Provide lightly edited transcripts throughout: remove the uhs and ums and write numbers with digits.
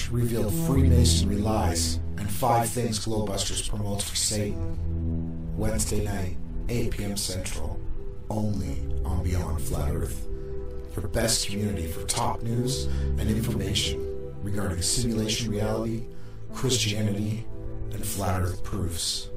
Research Revealed Freemasonry Lies and 5 Things GLOBEBUSTERS Promotes for Satan. Wednesday night, 8 p.m. Central, only on Beyond Flat Earth. Your best community for top news and information regarding simulation reality, Christianity, and Flat Earth proofs.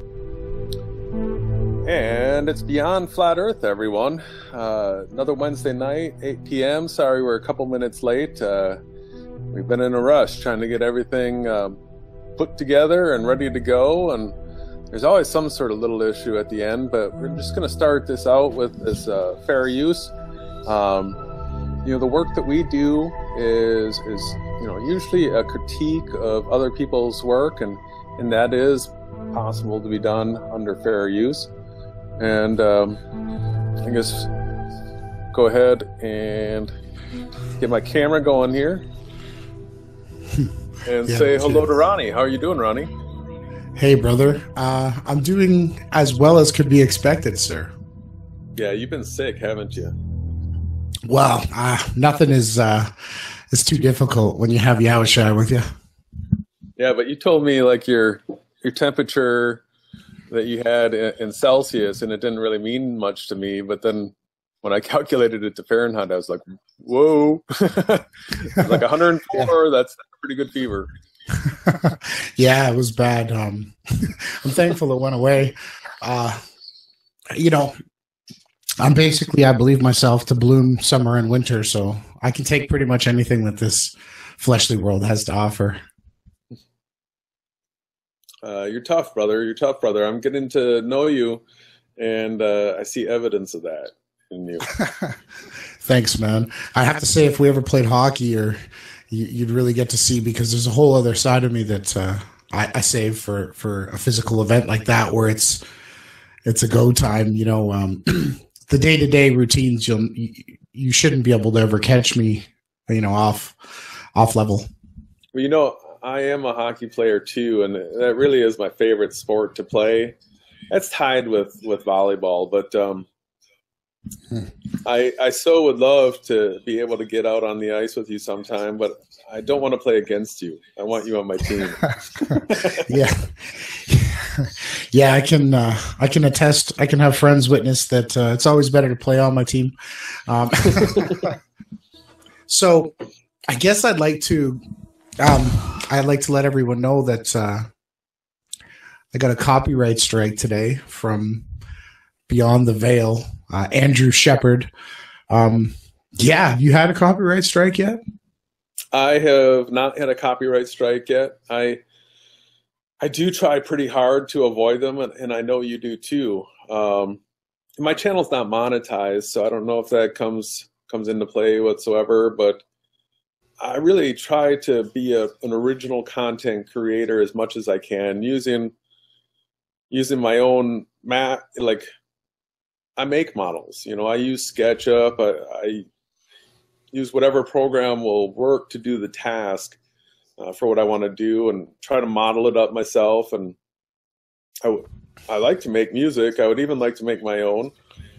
And it's Beyond Flat Earth, everyone. Another Wednesday night, 8 p.m. Sorry we're a couple minutes late. We've been in a rush trying to get everything put together and ready to go. And there's always some sort of little issue at the end, but we're just going to start this out with this fair use. The work that we do is usually a critique of other people's work, and that is possible to be done under fair use. And I guess go ahead and get my camera going here and say hello to Ronnie. How are you doing, Ronnie? Hey, brother. I'm doing as well as could be expected, sir. Yeah, you've been sick, haven't you? Well, nothing is too difficult when you have Yahushua with you. Yeah, but you told me like your temperature that you had in Celsius, and it didn't really mean much to me. But then when I calculated it to Fahrenheit, I was like, whoa, like 104, that's a pretty good fever. Yeah, it was bad. I'm thankful it went away. I'm basically, I believe myself to bloom summer and winter, so I can take pretty much anything that this fleshly world has to offer. You're tough, brother. You're tough, brother. I'm getting to know you, and I see evidence of that in you. Thanks, man. I have to say, if we ever played hockey, or you'd really get to see, because there's a whole other side of me that I save for a physical event like that, where it's a go time. The day-to-day routines, you shouldn't be able to ever catch me, off level. Well, I am a hockey player too, and that really is my favorite sport to play. That's tied with volleyball, but I so would love to be able to get out on the ice with you sometime, but I don't want to play against you. I want you on my team. Yeah, I can attest. I can have friends witness that it's always better to play on my team. So I guess I'd like to let everyone know that I got a copyright strike today from Beyond the Veil, Andrew Shepard. Have you had a copyright strike yet? I have not had a copyright strike yet. I do try pretty hard to avoid them, and I know you do too. My channel's not monetized, so I don't know if that comes into play whatsoever, but I really try to be an original content creator as much as I can, using my own like I make models. I use SketchUp. I use whatever program will work to do the task for what I want to do, and try to model it up myself. And I like to make music. I would even like to make my own.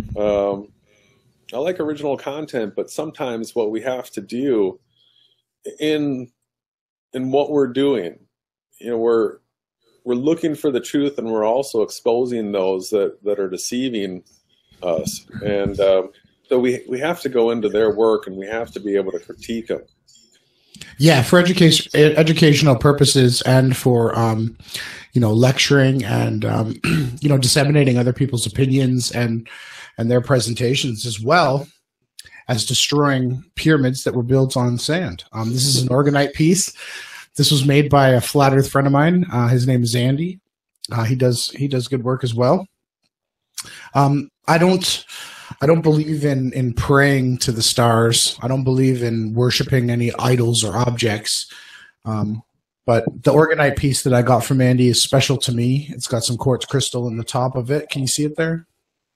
I like original content, but sometimes what we have to do in what we're doing, we're looking for the truth, and we're also exposing those that are deceiving us. And so we have to go into their work, and we have to be able to critique them. Yeah, for educational purposes, and for lecturing and disseminating other people's opinions and their presentations, as well as destroying pyramids that were built on sand. This is an organite piece. This was made by a flat earth friend of mine. His name is Andy. He does good work as well. I don't believe in praying to the stars. I don't believe in worshiping any idols or objects. But the organite piece that I got from Andy is special to me. It's got some quartz crystal in the top of it. Can you see it there?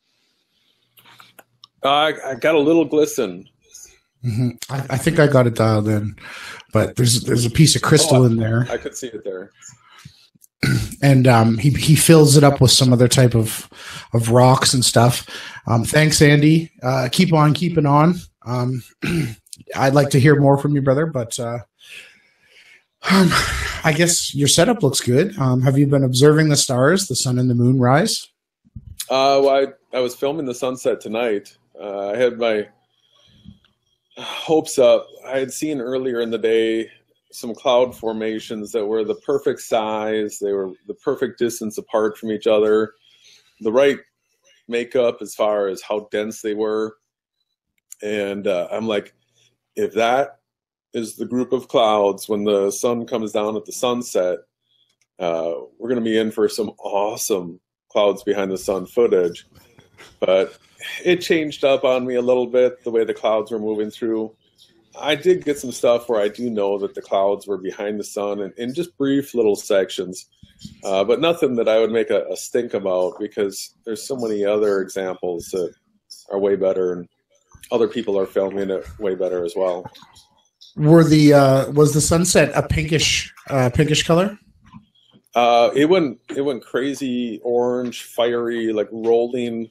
I got a little glisten. Mm-hmm. I think I got it dialed in, but there's a piece of crystal in there. I could see it there. And he fills it up with some other type of rocks and stuff. Thanks, Andy. Keep on keeping on. I'd like to hear more from you, brother, but Um, I guess your setup looks good. Have you been observing the stars, the sun and the moon rise? Well, I was filming the sunset tonight. I had my hopes up. I had seen earlier in the day some cloud formations that were the perfect size. They were the perfect distance apart from each other. The right makeup as far as how dense they were. And I'm like, if that is the group of clouds when the sun comes down at the sunset, we're going to be in for some awesome clouds behind the sun footage. But it changed up on me a little bit, the way the clouds were moving through. I did get some stuff where I do know that the clouds were behind the sun in just brief little sections, but nothing that I would make a stink about, because there's so many other examples that are way better, and other people are filming it way better as well. Was the sunset a pinkish color? It went crazy orange, fiery, like rolling.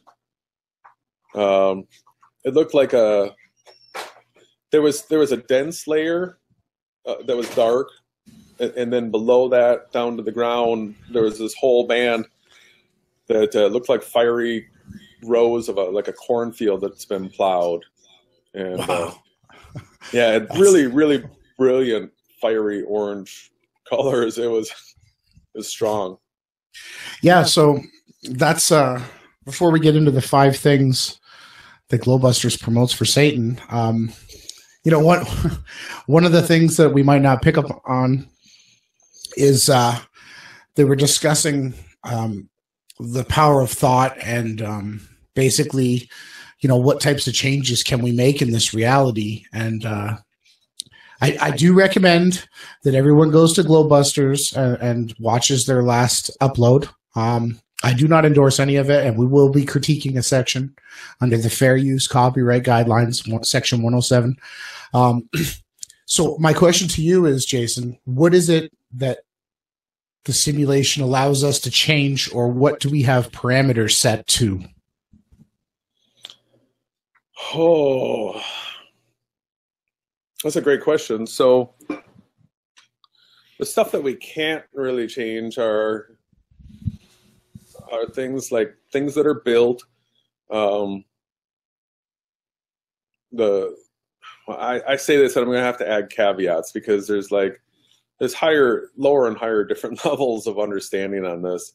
It looked like there was a dense layer that was dark, and then below that, down to the ground, there was this whole band that looked like fiery rows of like a cornfield that's been plowed. And Wow. yeah, really, really brilliant, fiery orange colors. It was strong. Yeah, so that's before we get into the 5 things that GLOBEBUSTERS promotes for Satan. You know what? One of the things that we might not pick up on is they were discussing the power of thought, and basically, you know, what types of changes can we make in this reality. And I do recommend that everyone goes to GLOBEBUSTERS and watches their last upload. I do not endorse any of it, and we will be critiquing a section under the Fair Use Copyright Guidelines, Section 107. So my question to you is, Jason, what is it that the simulation allows us to change, or what do we have parameters set to? Oh, that's a great question. So the stuff that we can't really change are things like things that are built. I say this, and I'm going to have to add caveats, because there's lower and higher different levels of understanding on this.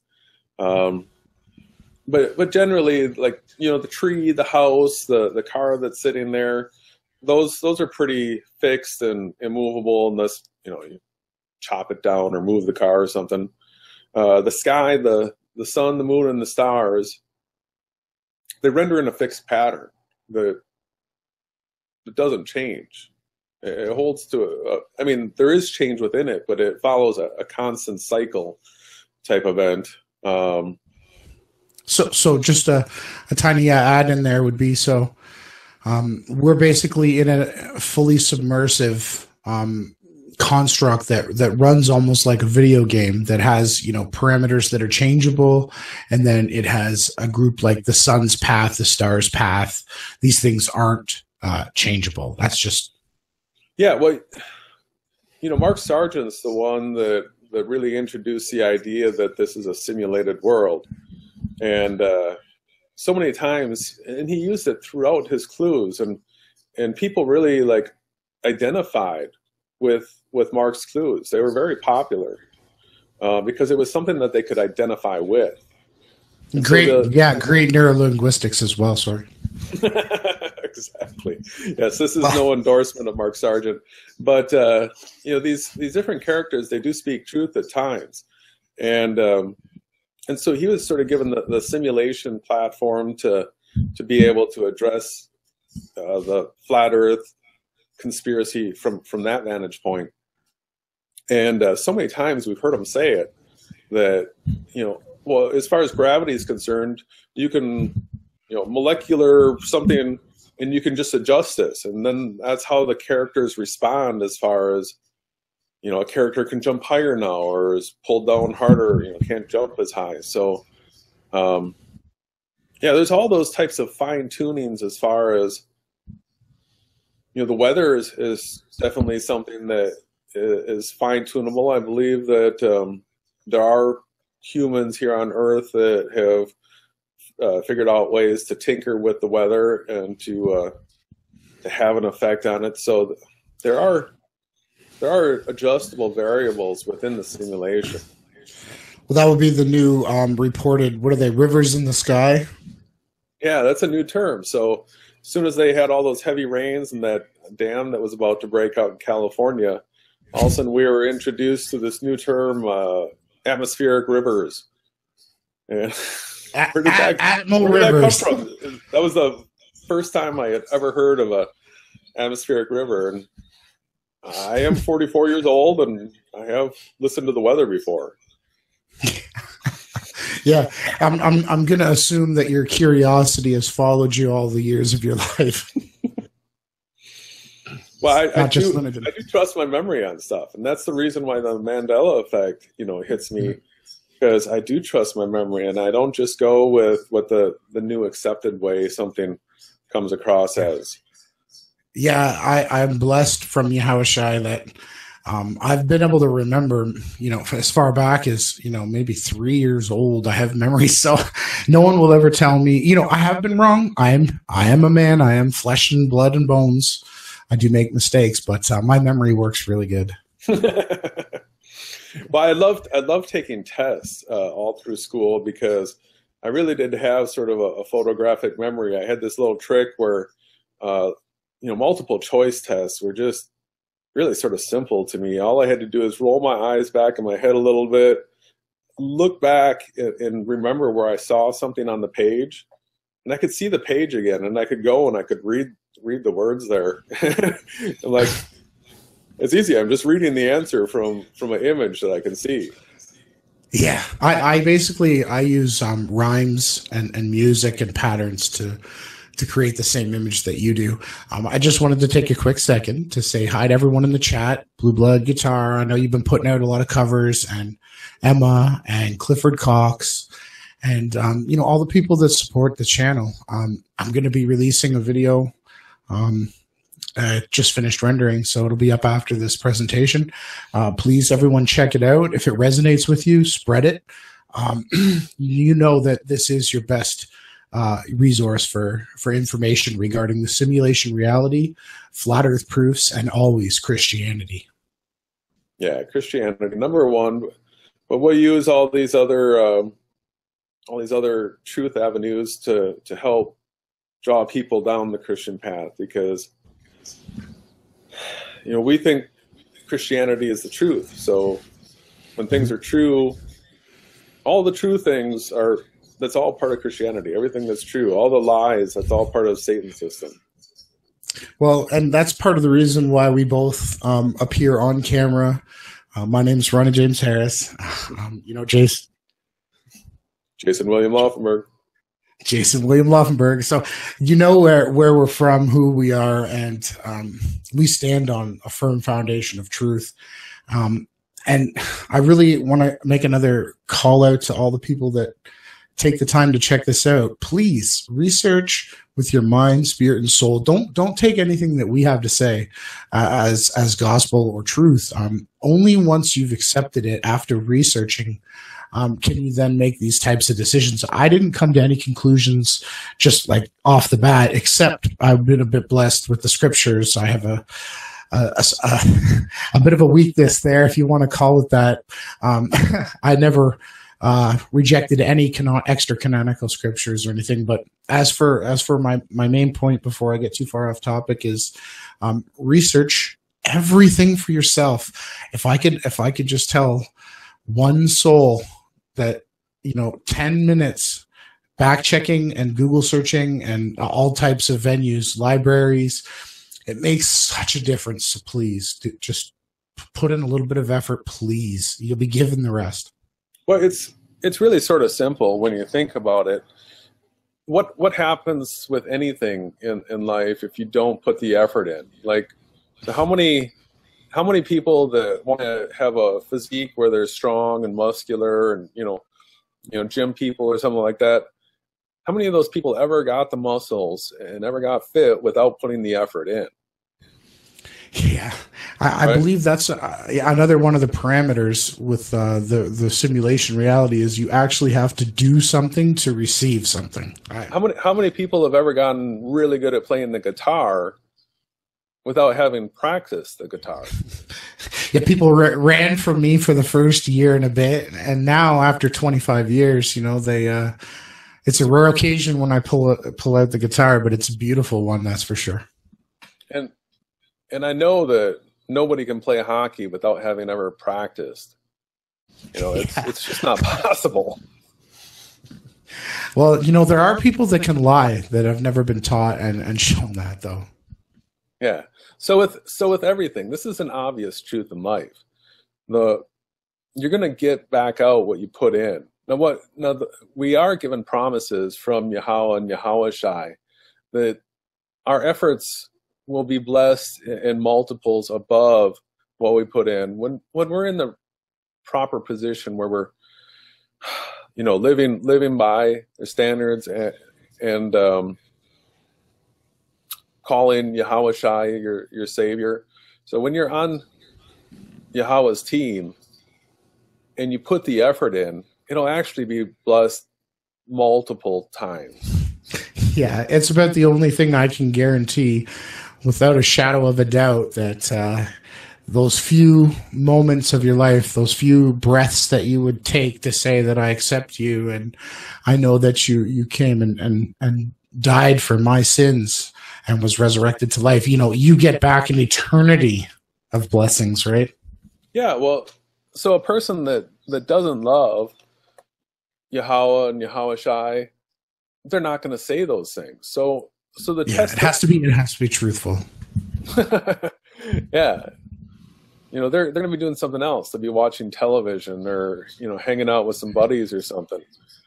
But generally, like, you know, the tree, the house, the car that's sitting there, those are pretty fixed and immovable, unless, you know, you chop it down or move the car or something. The sky, the sun, the moon, and the stars, they render in a fixed pattern that doesn't change. It holds to I mean, there is change within it, but it follows a constant cycle type event. So just a tiny add in there would be, so we're basically in a fully submersive construct that runs almost like a video game, that has, you know, parameters that are changeable, and then it has a group like the sun's path, the star's path. These things aren't changeable. That's just, yeah. Well, you know, Mark Sargent's the one that really introduced the idea that this is a simulated world, and so many times, and he used it throughout his clues, and people really like identified with Mark's clues. They were very popular because it was something that they could identify with. And great. so Great neurolinguistics as well. Sorry. Exactly. Yes, this is no endorsement of Mark Sargent, but you know, these different characters, they do speak truth at times, and so he was sort of given the simulation platform to be able to address the flat Earth conspiracy from that vantage point. And so many times we've heard him say it, that, you know, well, as far as gravity is concerned, you can, you know, molecular something, and you can just adjust this, and then that's how the characters respond, as far as, you know, a character can jump higher now, or is pulled down harder, you know, can't jump as high. So yeah, there's all those types of fine tunings, as far as, you know, the weather is definitely something that is fine-tunable. I believe that there are humans here on Earth that have figured out ways to tinker with the weather and to have an effect on it. So there are adjustable variables within the simulation. Well, that would be the new reported, what are they, rivers in the sky? Yeah, that's a new term. So as soon as they had all those heavy rains and that dam that was about to break out in California, all of a sudden we were introduced to this new term, atmospheric rivers. And where did that come from? That was the first time I had ever heard of a atmospheric river. And I am 44 years old, and I have listened to the weather before. Yeah, I'm going to assume that your curiosity has followed you all the years of your life. Well, I do trust my memory on stuff, and that's the reason why the Mandela effect, hits me, because I do trust my memory, and I don't just go with what the new accepted way something comes across as. Yeah, I'm blessed from Yahushua that I've been able to remember, as far back as, maybe 3 years old, I have memories. So no one will ever tell me, I have been wrong. I am a man. I am flesh and blood and bones. I do make mistakes, but my memory works really good. Well, I loved taking tests all through school because I really did have sort of a photographic memory. I had this little trick where, multiple choice tests were just really sort of simple to me. All I had to do is roll my eyes back in my head a little bit, look back and remember where I saw something on the page, and I could see the page again, and I could go and I could read the words there. I'm like, it's easy. I'm just reading the answer from an image that I can see. Yeah, I basically use rhymes and music and patterns to create the same image that you do. I just wanted to take a quick second to say hi to everyone in the chat. Blue Blood Guitar, I know you've been putting out a lot of covers, and Emma and Clifford Cox, and all the people that support the channel. I'm going to be releasing a video. Just finished rendering, so it'll be up after this presentation. Please, everyone, check it out. If it resonates with you, spread it. You know that this is your best resource for information regarding the simulation reality, flat earth proofs, and always Christianity. Yeah, Christianity, number one. But we'll use all these other truth avenues to help draw people down the Christian path, because we think Christianity is the truth. So when things are true, all the true things that's all part of Christianity. Everything that's true, all the lies, that's all part of Satan's system. Well, and that's part of the reason why we both appear on camera. My name's Ronnie James Harris. Jason William Laufenberg. Jason William Laufenberg. So where we're from, who we are, and we stand on a firm foundation of truth. And I really want to make another call out to all the people that take the time to check this out. Please research with your mind, spirit, and soul. Don't take anything that we have to say as gospel or truth. Only once you've accepted it after researching can you then make these types of decisions. I didn't come to any conclusions just like off the bat, except I've been a bit blessed with the scriptures. I have a bit of a weakness there, if you want to call it that. I never rejected any extra canonical scriptures or anything. But as for my main point before I get too far off topic is research everything for yourself. If I could just tell one soul that 10 minutes back checking and Google searching and all types of venues, libraries, it makes such a difference. So please just put in a little bit of effort, please. You'll be given the rest. Well, it's really sort of simple when you think about it. What happens with anything in life if you don't put the effort in? Like, how many people that want to have a physique where they're strong and muscular and gym people or something like that? How many of those people ever got the muscles and ever got fit without putting the effort in? Yeah, I right? believe that's another one of the parameters with the simulation reality is you actually have to do something to receive something. How many people have ever gotten really good at playing the guitar without having practiced the guitar? Yeah, people ran from me for the first year and a bit, and now after 25 years, you know, they it's a rare occasion when I pull out the guitar, but it's a beautiful one, that's for sure. And I know that nobody can play hockey without having ever practiced. You know, it's just not possible. Well, you know, there are people that can lie that have never been taught and shown that, though. Yeah. So with everything, this is an obvious truth in life. You're going to get back out what you put in. We are given promises from Yahweh and Yahweh Shai that our efforts will be blessed in multiples above what we put in when we're in the proper position where we're, you know, living by the standards and calling Yahweh Shai your savior. So when you're on Yahweh's team and you put the effort in, it'll actually be blessed multiple times. Yeah, it's about the only thing I can guarantee without a shadow of a doubt that those few moments of your life, those few breaths that you would take to say that I accept you and I know that you came and died for my sins and was resurrected to life, you know, you get back an eternity of blessings, right? Yeah, well, so a person that doesn't love Yahweh and Yahweh Shai, they're not going to say those things. So the test, it has to be truthful. Yeah. You know, they're going to be doing something else. They'll be watching television or, you know, hanging out with some buddies or something.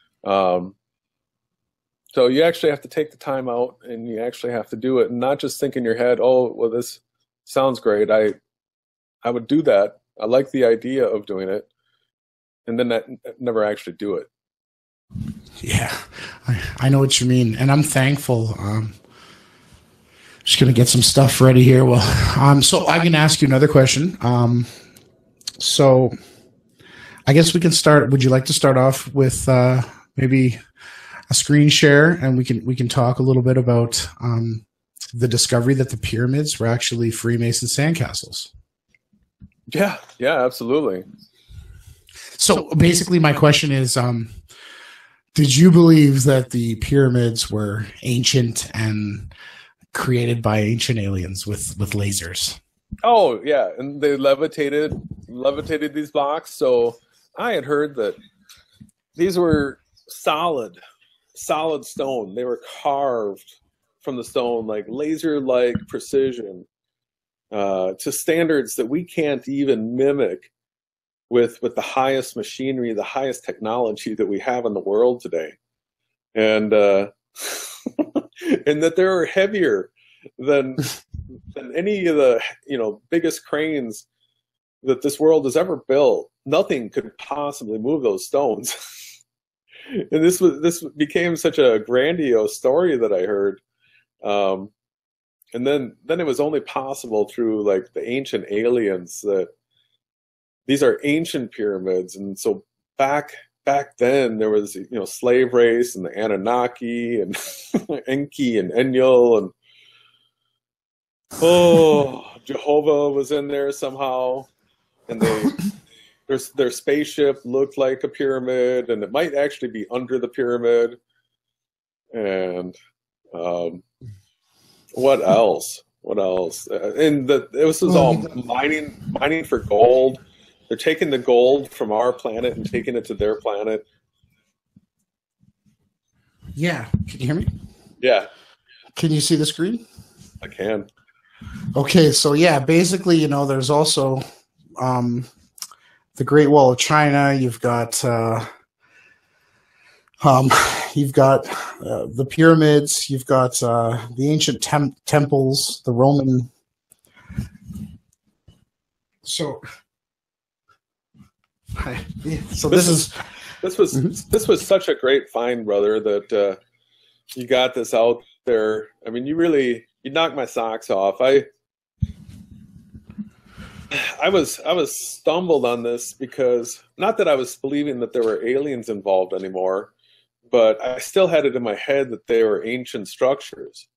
So you actually have to take the time out and you actually have to do it and not just think in your head, oh, well, this sounds great. I would do that. I like the idea of doing it. And then never actually do it. Yeah, I know what you mean. And I'm thankful. Just going to get some stuff ready here. Well, so I can ask you another question. So I guess we can start. Would you like to start off with maybe a screen share, and we can talk a little bit about the discovery that the pyramids were actually Freemason sandcastles? Yeah, absolutely. So basically, my question is, did you believe that the pyramids were ancient and created by ancient aliens with lasers? Oh yeah, and they levitated these blocks. So I had heard that these were solid stone. They were carved from the stone, like laser-like precision, to standards that we can't even mimic with the highest machinery, the highest technology that we have in the world today, and and that they were heavier than any of the, you know, biggest cranes that this world has ever built. Nothing could possibly move those stones. And this became such a grandiose story that I heard. And then it was only possible through like the ancient aliens that these are ancient pyramids. And so back then there was, you know, slave race and the Anunnaki and Enki and Enlil and Jehovah was in there somehow, and their spaceship looked like a pyramid, and it might actually be under the pyramid. And what else? And this is all mining for gold. They're taking the gold from our planet and taking it to their planet. Yeah. Can you hear me? Yeah. Can you see the screen? I can. Okay, so yeah, basically, you know, there's also the Great Wall of China. You've got the pyramids. You've got the ancient temples, the Roman. So this was such a great find, brother, that you got this out there. I mean, you knocked my socks off. I was stumbled on this because not that I was believing that there were aliens involved anymore, but I still had it in my head that they were ancient structures.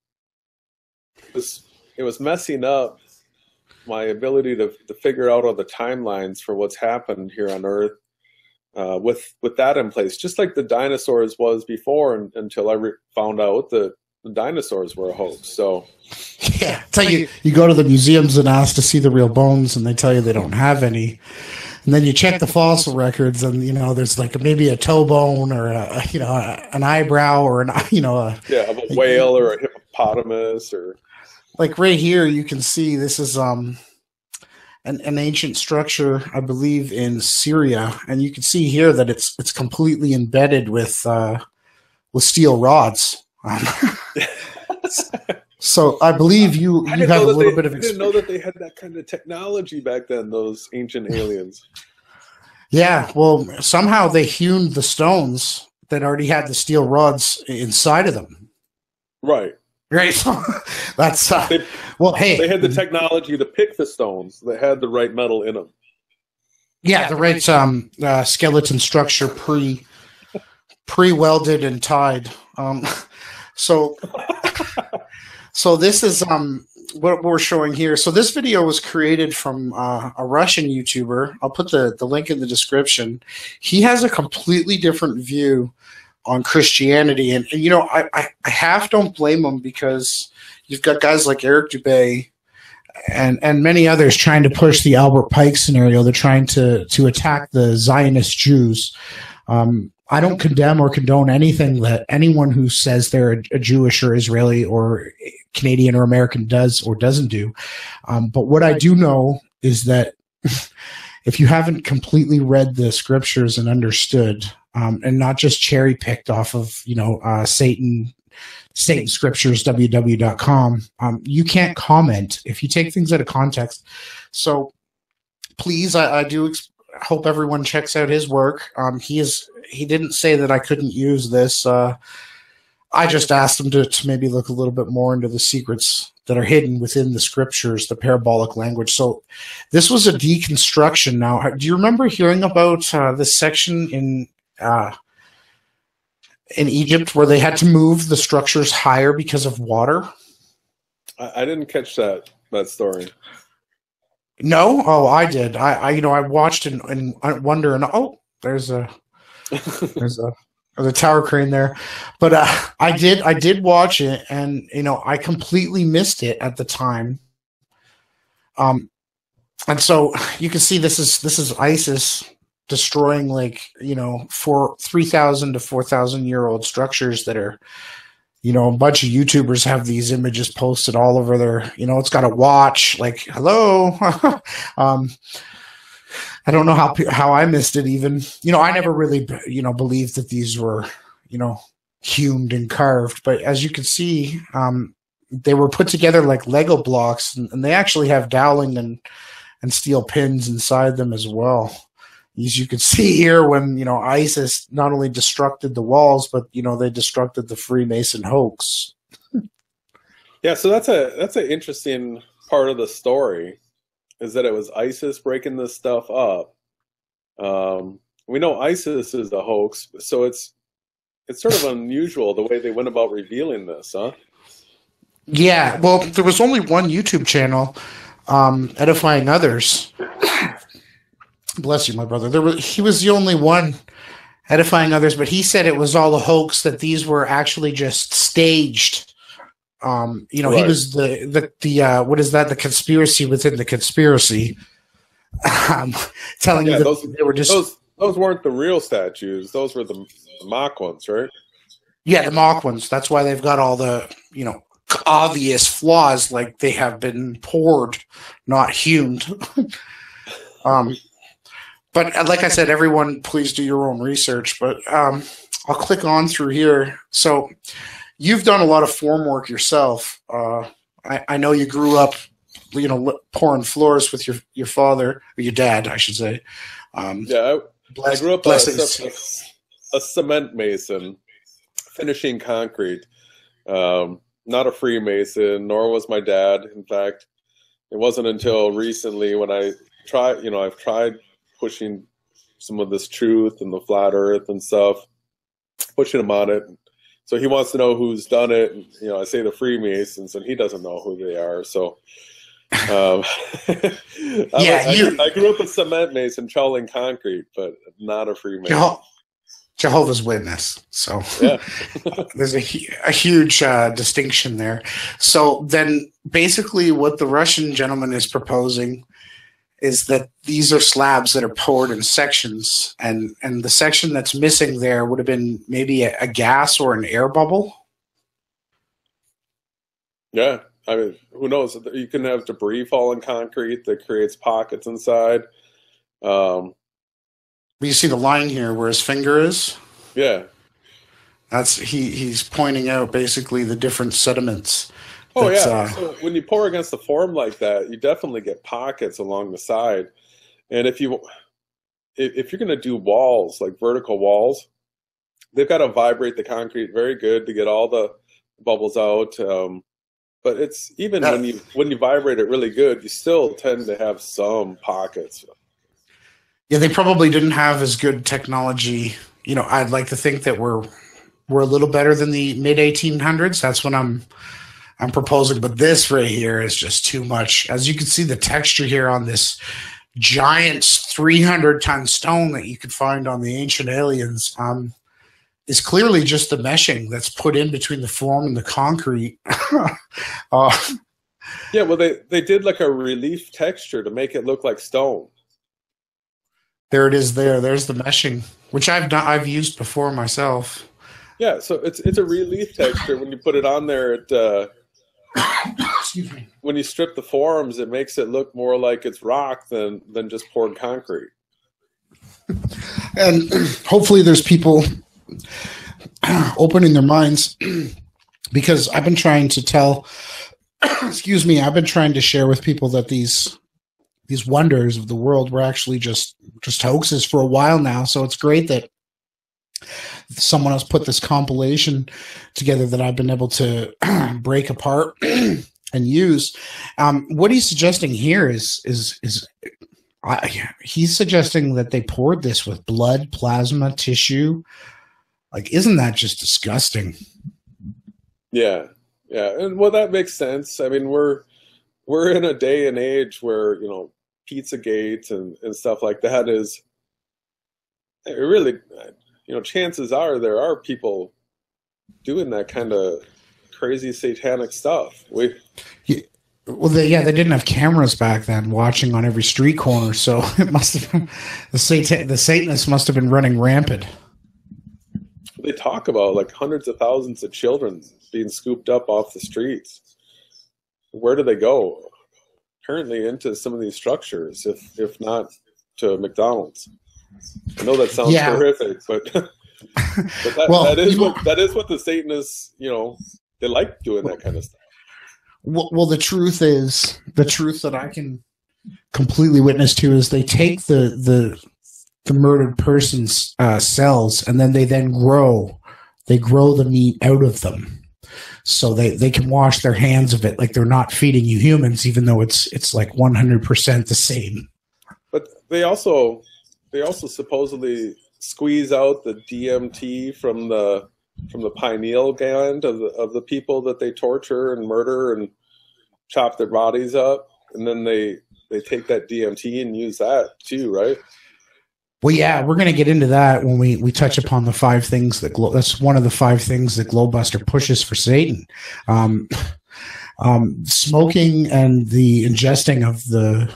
It was messing up my ability to figure out all the timelines for what's happened here on Earth with that in place, just like the dinosaurs was before, until I found out that the dinosaurs were a hoax. So yeah, it's like you go to the museums and ask to see the real bones, and they tell you they don't have any. And then you check the fossil records, and there's like maybe a toe bone or an eyebrow or of a whale or a hippopotamus, or like right here you can see this is an ancient structure, I believe, in Syria, and you can see here that it's completely embedded with steel rods. So I believe you have a little bit of experience. I didn't know that they had that kind of technology back then, those ancient aliens. Yeah, well, somehow they hewn the stones that already had the steel rods inside of them. Right. So that's hey, they had the technology to pick the stones that had the right metal in them. Yeah, the right skeleton structure pre-welded and tied. So this is what we're showing here. So this video was created from a Russian YouTuber. I'll put the link in the description. He has a completely different view on Christianity, and I half don't blame him, because you've got guys like Eric Dubay and many others trying to push the Albert Pike scenario. They're trying to attack the Zionist Jews. I don't condemn or condone anything that anyone who says they're a Jewish or Israeli or Canadian or American does or doesn't do. But what I do know is that if you haven't completely read the scriptures and understood, and not just cherry picked off of, Satan Scriptures, www.com, you can't comment if you take things out of context. So please, I do hope everyone checks out his work. He didn't say that I couldn't use this. I just asked him to maybe look a little bit more into the secrets that are hidden within the scriptures, the parabolic language. So this was a deconstruction. Now, do you remember hearing about this section in Egypt where they had to move the structures higher because of water? I didn't catch that story. No? Oh, I did. I watched and wonder, and there's a tower crane there. But I did watch it, and I completely missed it at the time. And so you can see this is ISIS destroying 3,000 to 4,000 year old structures that are, a bunch of YouTubers have these images posted all over their, it's got a watch, like, hello. I don't know how I missed it even. I never really, believed that these were, hewn and carved. But as you can see, they were put together like Lego blocks, and they actually have doweling and steel pins inside them as well. As you can see here, when ISIS not only destructed the walls, but they destructed the Freemason hoax. Yeah, so that's an interesting part of the story, is that it was ISIS breaking this stuff up. We know ISIS is a hoax, so it's sort of unusual the way they went about revealing this, huh? Yeah, well, there was only one YouTube channel, Edifying Others. Bless you, my brother. He was the only one edifying others, but he said it was all a hoax, that these were actually just staged. Right. He was the what is that? The conspiracy within the conspiracy. Telling you that they were just those weren't the real statues. Those were the mock ones, right? Yeah, the mock ones. That's why they've got all the obvious flaws, like they have been poured, not hewn. But like I said, everyone, please do your own research. But I'll click on through here. So you've done a lot of form work yourself. I know you grew up, pouring floors with your father, or your dad, I should say. I grew up a cement mason, finishing concrete. Not a Freemason, nor was my dad. In fact, It wasn't until recently when I tried, I've tried pushing some of this truth and the flat earth and stuff, pushing him on it. So he wants to know who's done it. And, I say the Freemasons, and he doesn't know who they are. So I grew up a cement mason troweling concrete, but not a Freemason. Jehovah's Witness. So yeah. There's a huge distinction there. So then basically what the Russian gentleman is proposing is that these are slabs that are poured in sections, and the section that's missing there would have been maybe a gas or an air bubble. Yeah. I mean, who knows? You can have debris fall in concrete that creates pockets inside. You see the line here where his finger is? Yeah. That's he's pointing out basically the different sediments. Oh, yeah. So when you pour against the form like that, you definitely get pockets along the side. And if you're going to do walls, like vertical walls, they've got to vibrate the concrete very good to get all the bubbles out. But it's even when you vibrate it really good, you still tend to have some pockets. Yeah, they probably didn't have as good technology. I'd like to think that we're a little better than the mid 1800s. That's what I'm proposing. But this right here is just too much. As you can see, the texture here on this giant 300-ton stone that you could find on the Ancient Aliens is clearly just the meshing that's put in between the form and the concrete. Yeah, well, they did like a relief texture to make it look like stone. There it is. There's the meshing, which I've used before myself. Yeah, so it's a relief texture. When you put it on there, Excuse me. When you strip the forms, it makes it look more like it's rock than just poured concrete. And hopefully there's people opening their minds, because I've been trying to tell, excuse me, I've been trying to share with people that these wonders of the world were actually just hoaxes for a while now. So it's great that someone else put this compilation together that I've been able to break apart and use. What he's suggesting here is he's suggesting that they poured this with blood, plasma, tissue. Like, isn't that just disgusting? Yeah. And well, that makes sense. I mean, we're in a day and age where, Pizzagate and stuff like that is really, chances are there are people doing that kind of crazy satanic stuff. They didn't have cameras back then watching on every street corner, so it must have been the Satanists must have been running rampant. They talk about like hundreds of thousands of children being scooped up off the streets. Where do they go? Apparently into some of these structures, if not to McDonald's. I know that sounds horrific, but that is what the Satanists, they like doing that kind of stuff. Well, the truth that I can completely witness to is they take the murdered person's cells, and then they grow the meat out of them. So they can wash their hands of it like they're not feeding you humans, even though it's like 100% the same. But they also supposedly squeeze out the DMT from the pineal gland of the people that they torture and murder and chop their bodies up, and then they take that DMT and use that too, right? Well, yeah, we're going to get into that when we touch upon the 5 things that's one of the 5 things that GLOBEBUSTER pushes for Satan. Smoking and the ingesting of the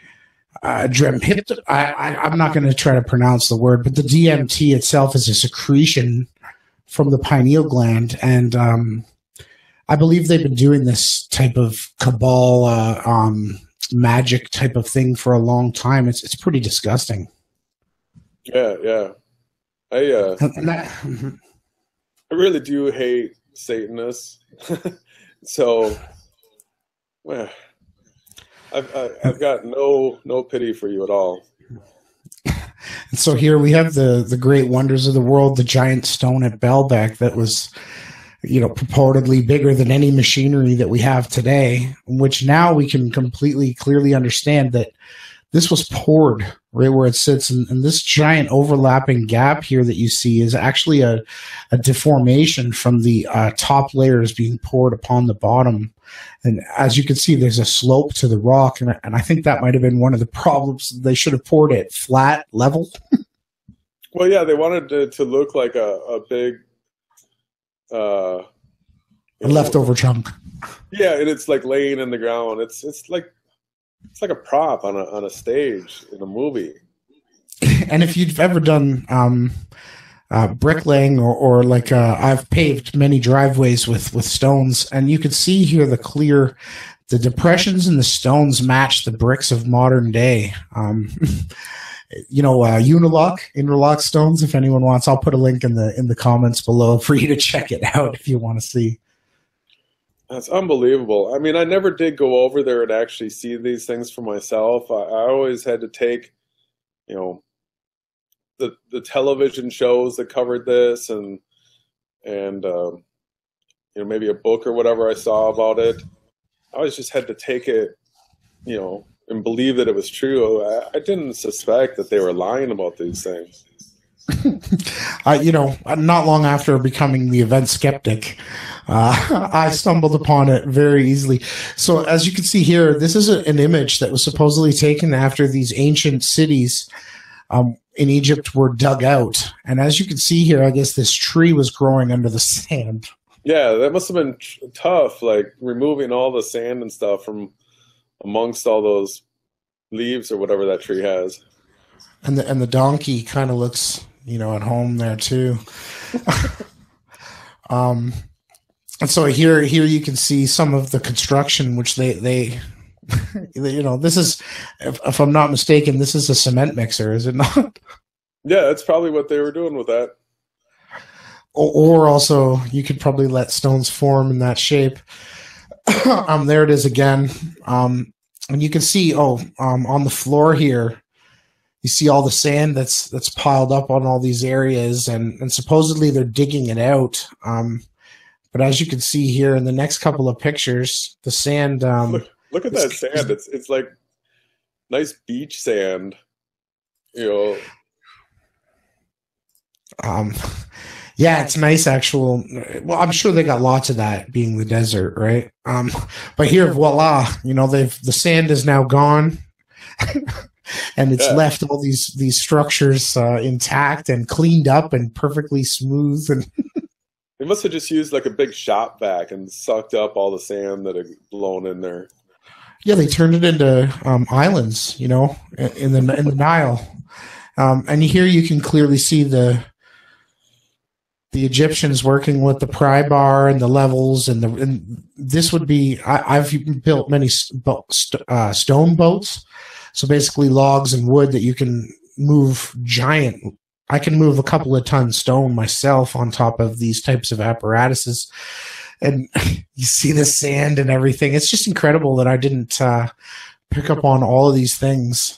I'm not going to try to pronounce the word, but the DMT itself is a secretion from the pineal gland, and I believe they've been doing this type of cabal magic type of thing for a long time. It's pretty disgusting. Yeah. I really do hate Satanists. So, well, I've got no pity for you at all. And so here we have the great wonders of the world, the giant stone at Baalbek that was purportedly bigger than any machinery that we have today, which now we can completely clearly understand that this was poured right where it sits. And this giant overlapping gap here that you see is actually a deformation from the top layers being poured upon the bottom. And as you can see, there's a slope to the rock. And I think that might have been one of the problems. They should have poured it flat, level. Well, yeah, they wanted it to look like a big... a leftover chunk. Yeah, and it's like laying in the ground. It's like a prop on a stage in a movie. And if you've ever done bricklaying or like I've paved many driveways with stones, and you can see here the depressions in the stones match the bricks of modern day. Interlock stones. If anyone wants, I'll put a link in the comments below for you to check it out if you want to see. That's unbelievable. I mean, I never did go over there and actually see these things for myself. I always had to take, the television shows that covered this and maybe a book or whatever I saw about it. I always just had to take it, and believe that it was true. I didn't suspect that they were lying about these things. Not long after becoming the event skeptic, I stumbled upon it very easily. So as you can see here, this is an image that was supposedly taken after these ancient cities in Egypt were dug out. And as you can see here, I guess this tree was growing under the sand. Yeah, that must have been tough, like removing all the sand and stuff from amongst all those leaves or whatever that tree has. And the donkey kind of looks, at home there too. And so here you can see some of the construction, which they this is, if I'm not mistaken, this is a cement mixer, is it not? Yeah, that's probably what they were doing with that. Or also you could probably let stones form in that shape. There it is again. And you can see, on the floor here, you see all the sand that's piled up on all these areas, and supposedly they're digging it out. But as you can see here in the next couple of pictures, the sand. Look at that sand. It's like nice beach sand. Yeah, it's nice actual. Well, I'm sure they got lots of that being the desert, right? But here, voila, the sand is now gone. And it's left all these structures intact and cleaned up and perfectly smooth. And they must have just used like a big shop vac and sucked up all the sand that had blown in there. Yeah, they turned it into islands, in the Nile. And here you can clearly see the Egyptians working with the pry bar and the levels, and this would be. I've built many stone boats. So basically logs and wood that you can move giant. I can move a couple of tons stone myself on top of these types of apparatuses. And you see the sand and everything. It's just incredible that I didn't pick up on all of these things.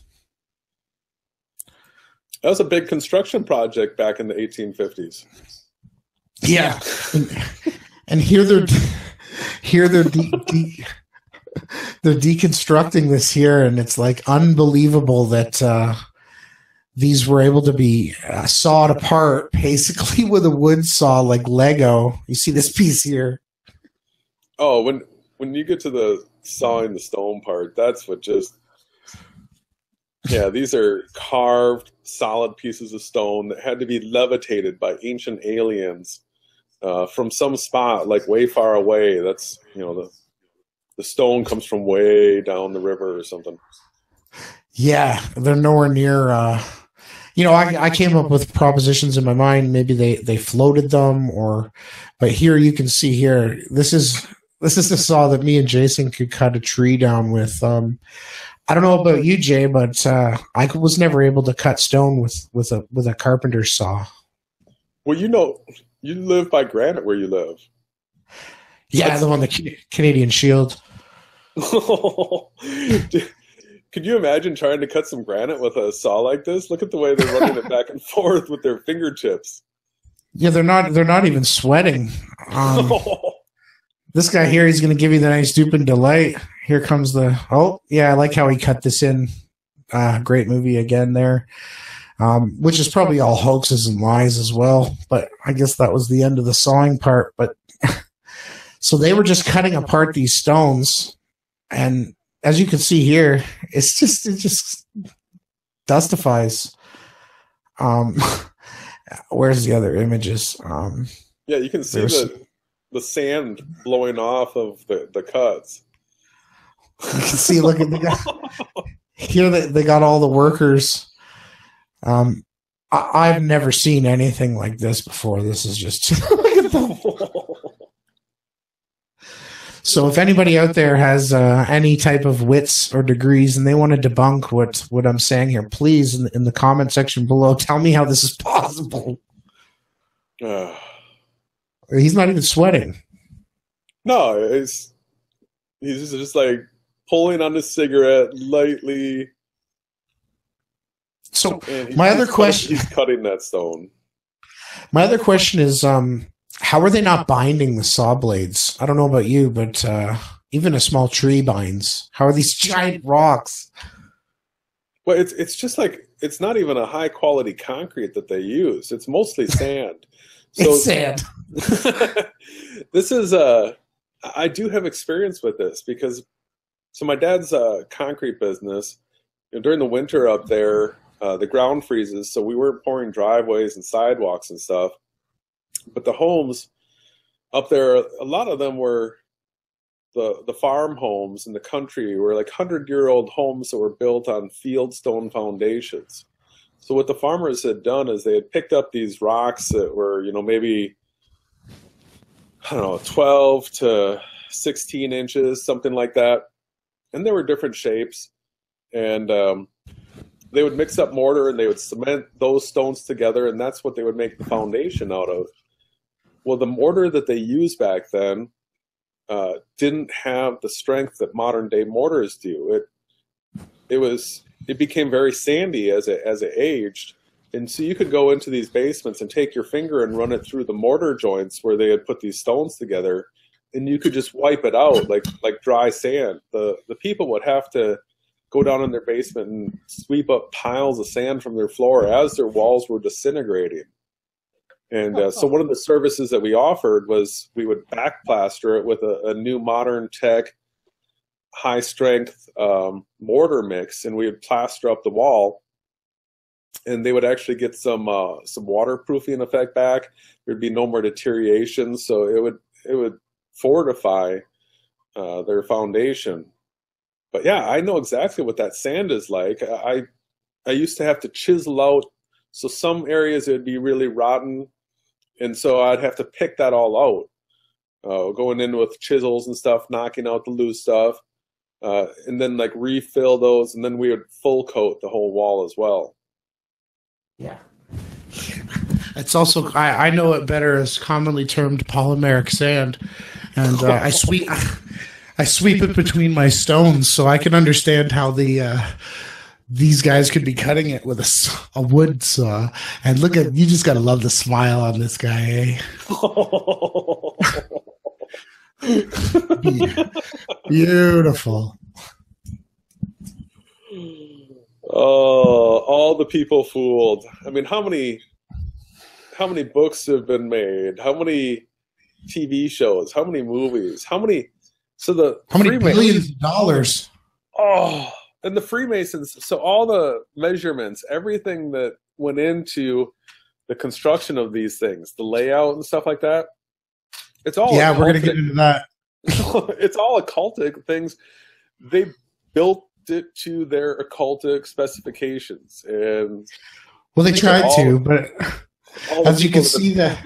That was a big construction project back in the 1850s. Yeah. And here they're deconstructing this here, and it's like unbelievable that these were able to be sawed apart basically with a wood saw like Lego. You see this piece here. Oh, when you get to the sawing the stone part, that's what just... Yeah, these are carved, solid pieces of stone that had to be levitated by ancient aliens from some spot like way far away. That's, the stone comes from way down the river or something. Yeah, they're nowhere near. I came up with propositions in my mind. Maybe they floated them, but here you can see here. This is the saw that me and Jason could cut a tree down with. I don't know about you, Jay, but I was never able to cut stone with a carpenter's saw. Well, you live by granite where you live. Yeah, the one, the Canadian Shield. Could you imagine trying to cut some granite with a saw like this? Look at the way they're running it back and forth with their fingertips. Yeah, they're not even sweating. This guy here, he's going to give you the nice dupe and delight. Here comes the, oh, yeah, I like how he cut this in. Great movie again there, which is probably all hoaxes and lies as well. But I guess that was the end of the sawing part. But so they were just cutting apart these stones. And as you can see here, it just dustifies. Where's the other images? Yeah, you can see the sand blowing off of the cuts. You can see, look at the guy. Here they got all the workers. I've never seen anything like this before. This is just look at them. So if anybody out there has any type of wits or degrees and they want to debunk what I'm saying here, please in the comment section below, tell me how this is possible. He's not even sweating. No, he's just like pulling on the cigarette lightly. So my other question, he's cutting that stone. My other question is, how are they not binding the saw blades? I don't know about you, but even a small tree binds. How are these giant rocks? Well, it's just like, it's not even a high quality concrete that they use. It's mostly sand. So, it's sand. This is I do have experience with this because my dad's concrete business, during the winter up there, the ground freezes, so we weren't pouring driveways and sidewalks and stuff. But the homes up there, a lot of them were the farm homes in the country were like 100-year-old homes that were built on fieldstone foundations. So what the farmers had done is they had picked up these rocks that were, maybe, I don't know, 12 to 16 inches, something like that. And there were different shapes. And they would mix up mortar and they would cement those stones together, and that's what they would make the foundation out of. Well, the mortar that they used back then didn't have the strength that modern day mortars do. It became very sandy as it aged, and so you could go into these basements and take your finger and run it through the mortar joints where they had put these stones together, and you could just wipe it out like dry sand. The people would have to go down in their basement and sweep up piles of sand from their floor as their walls were disintegrating. And so one of the services that we offered was we would backplaster it with a new modern tech, high strength mortar mix, and we would plaster up the wall. And they would actually get some waterproofing effect back. There'd be no more deterioration, so it would fortify their foundation. But yeah, I know exactly what that sand is like. I used to have to chisel out, so some areas it would be really rotten, and so I'd have to pick that all out, going in with chisels and stuff, knocking out the loose stuff, and then like refill those, and then we would full coat the whole wall as well. Yeah. It's also, I know it better as commonly termed polymeric sand, and I sweep it between my stones, so I can understand how these guys could be cutting it with a wood saw. And look at, you just got to love the smile on this guy, eh? Beautiful. Oh, all the people fooled. I mean, how many books have been made? How many TV shows? How many movies? How many billions of dollars? Oh, and the Freemasons. So all the measurements, everything that went into the construction of these things, the layout and stuff like that. It's all we're going to get into that. It's all occultic things. They built it to their occultic specifications, and they tried to, but as you can see that.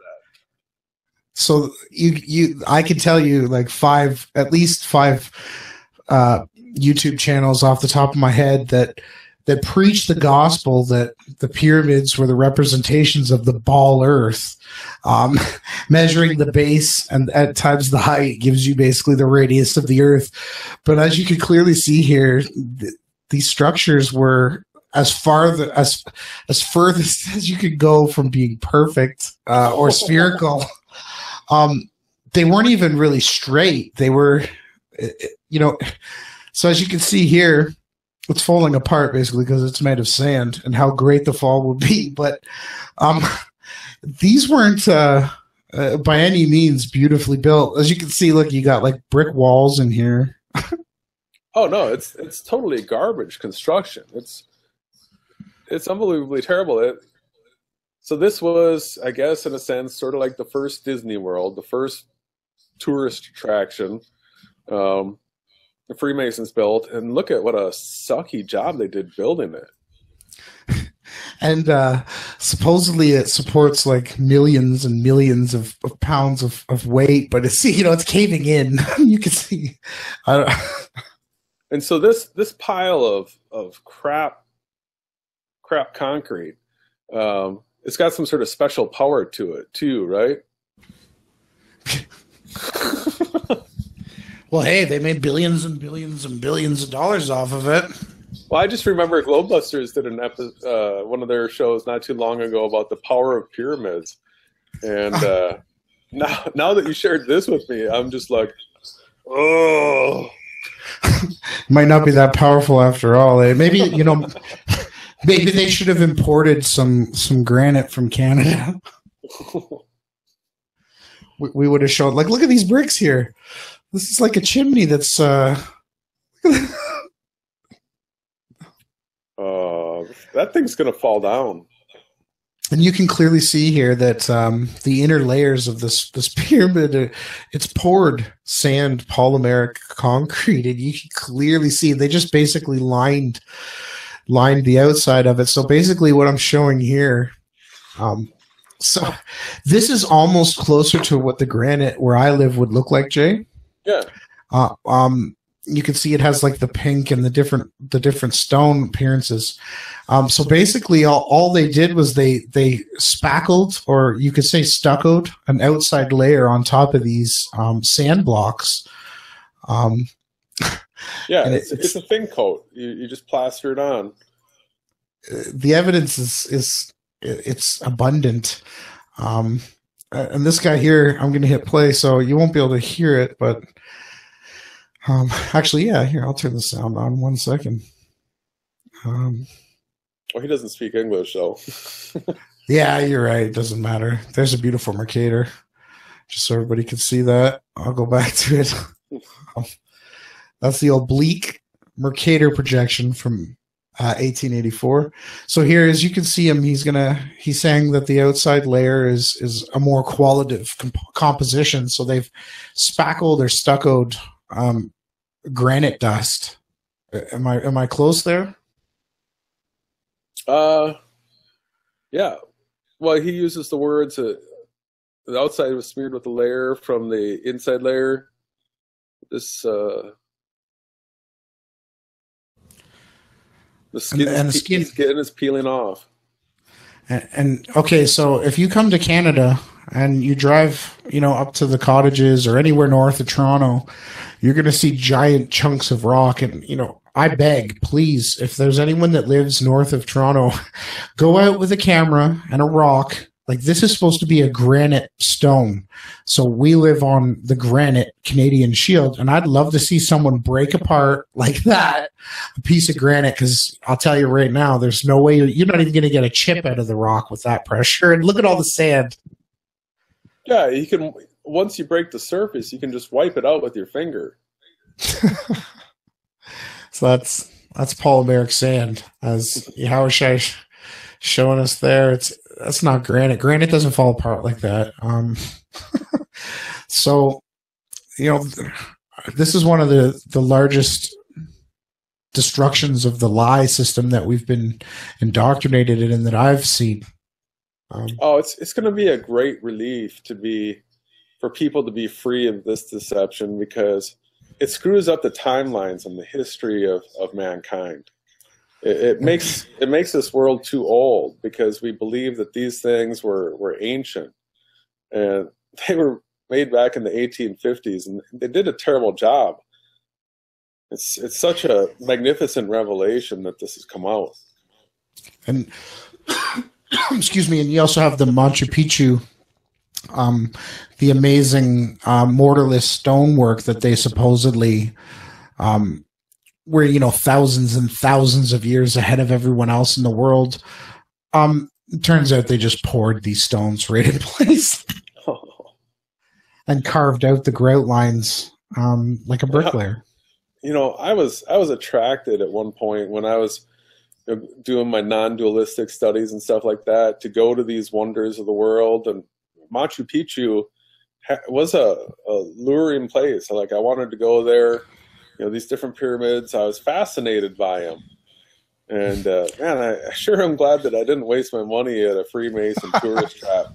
So I can tell you like at least five YouTube channels off the top of my head that preach the gospel that the pyramids were the representations of the ball earth. Measuring the base and at times the height gives you basically the radius of the earth. But as you can clearly see here, these structures were as furthest as you could go from being perfect or spherical. They weren't even really straight. They were, so as you can see here, it's falling apart basically because it's made of sand, and how great the fall will be. But these weren't by any means beautifully built. As you can see, look, you got like brick walls in here. Oh no, it's totally garbage construction. It's unbelievably terrible. So this was, I guess, in a sense, sort of like the first Disney World, the first tourist attraction the Freemasons built, and look at what a sucky job they did building it. And supposedly it supports like millions and millions of pounds of weight, but it's it's caving in. You can see. And so this pile of crap concrete, it's got some sort of special power to it too, right? Well, hey, they made billions and billions and billions of dollars off of it. Well, I just remember GLOBEBUSTERS did an episode, one of their shows not too long ago about the power of pyramids. And now that you shared this with me, I'm just like, oh. Might not be that powerful after all. Maybe, maybe they should have imported some granite from Canada. We would have shown, like, look at these bricks here. This is like a chimney that's that thing's gonna fall down. And you can clearly see here that the inner layers of this pyramid, it's poured sand, polymeric concrete, and you can clearly see they just basically lined the outside of it. So basically, what I'm showing here, so this is almost closer to what the granite where I live would look like, Jay. Yeah. You can see it has like the pink and the different stone appearances. So basically, all they did was they spackled, or you could say stuccoed, an outside layer on top of these sand blocks. Yeah, it's a thin coat. You just plaster it on. The evidence is it's abundant. And this guy here, I'm going to hit play, so you won't be able to hear it, but actually, yeah, here, I'll turn the sound on 1 second. Well, he doesn't speak English, so. Yeah, you're right. It doesn't matter. There's a beautiful Mercator, just so everybody can see that. I'll go back to it. That's the oblique Mercator projection from 1884. So here, as you can see him, he's saying that the outside layer is a more qualitative composition. So they've spackled or stuccoed granite dust. Am I close there? Yeah. Well, he uses the words the outside was smeared with a layer from the inside layer. This the skin is peeling off. And okay, so if you come to Canada and you drive, up to the cottages or anywhere north of Toronto, you're going to see giant chunks of rock. And, I beg, please, if there's anyone that lives north of Toronto, go out with a camera and a rock. Like, this is supposed to be a granite stone. So we live on the granite Canadian Shield, and I'd love to see someone break apart like that a piece of granite, because I'll tell you right now, there's no way you're not even going to get a chip out of the rock with that pressure. And look at all the sand. Yeah, you can. Once you break the surface, you can just wipe it out with your finger. So that's polymeric sand, as Howard Shai showing us there. That's not granite. Granite doesn't fall apart like that. So, this is one of the largest destructions of the lie system that we've been indoctrinated in and that I've seen. It's going to be a great relief for people to be free of this deception, because it screws up the timelines and the history of mankind. It makes this world too old, because we believe that these things were ancient, and they were made back in the 1850s, and they did a terrible job. It's such a magnificent revelation that this has come out. And excuse me, and you also have the Machu Picchu the amazing mortarless stonework that they supposedly were, you know, thousands and thousands of years ahead of everyone else in the world. It turns out they just poured these stones right in place and carved out the grout lines like a bricklayer. You know, I was attracted at one point when I was doing my non-dualistic studies and stuff like that to go to these wonders of the world, and Machu Picchu was a luring place. Like, I wanted to go there. You know, these different pyramids, I was fascinated by them. And man, I sure am glad that I didn't waste my money at a Freemason tourist trap.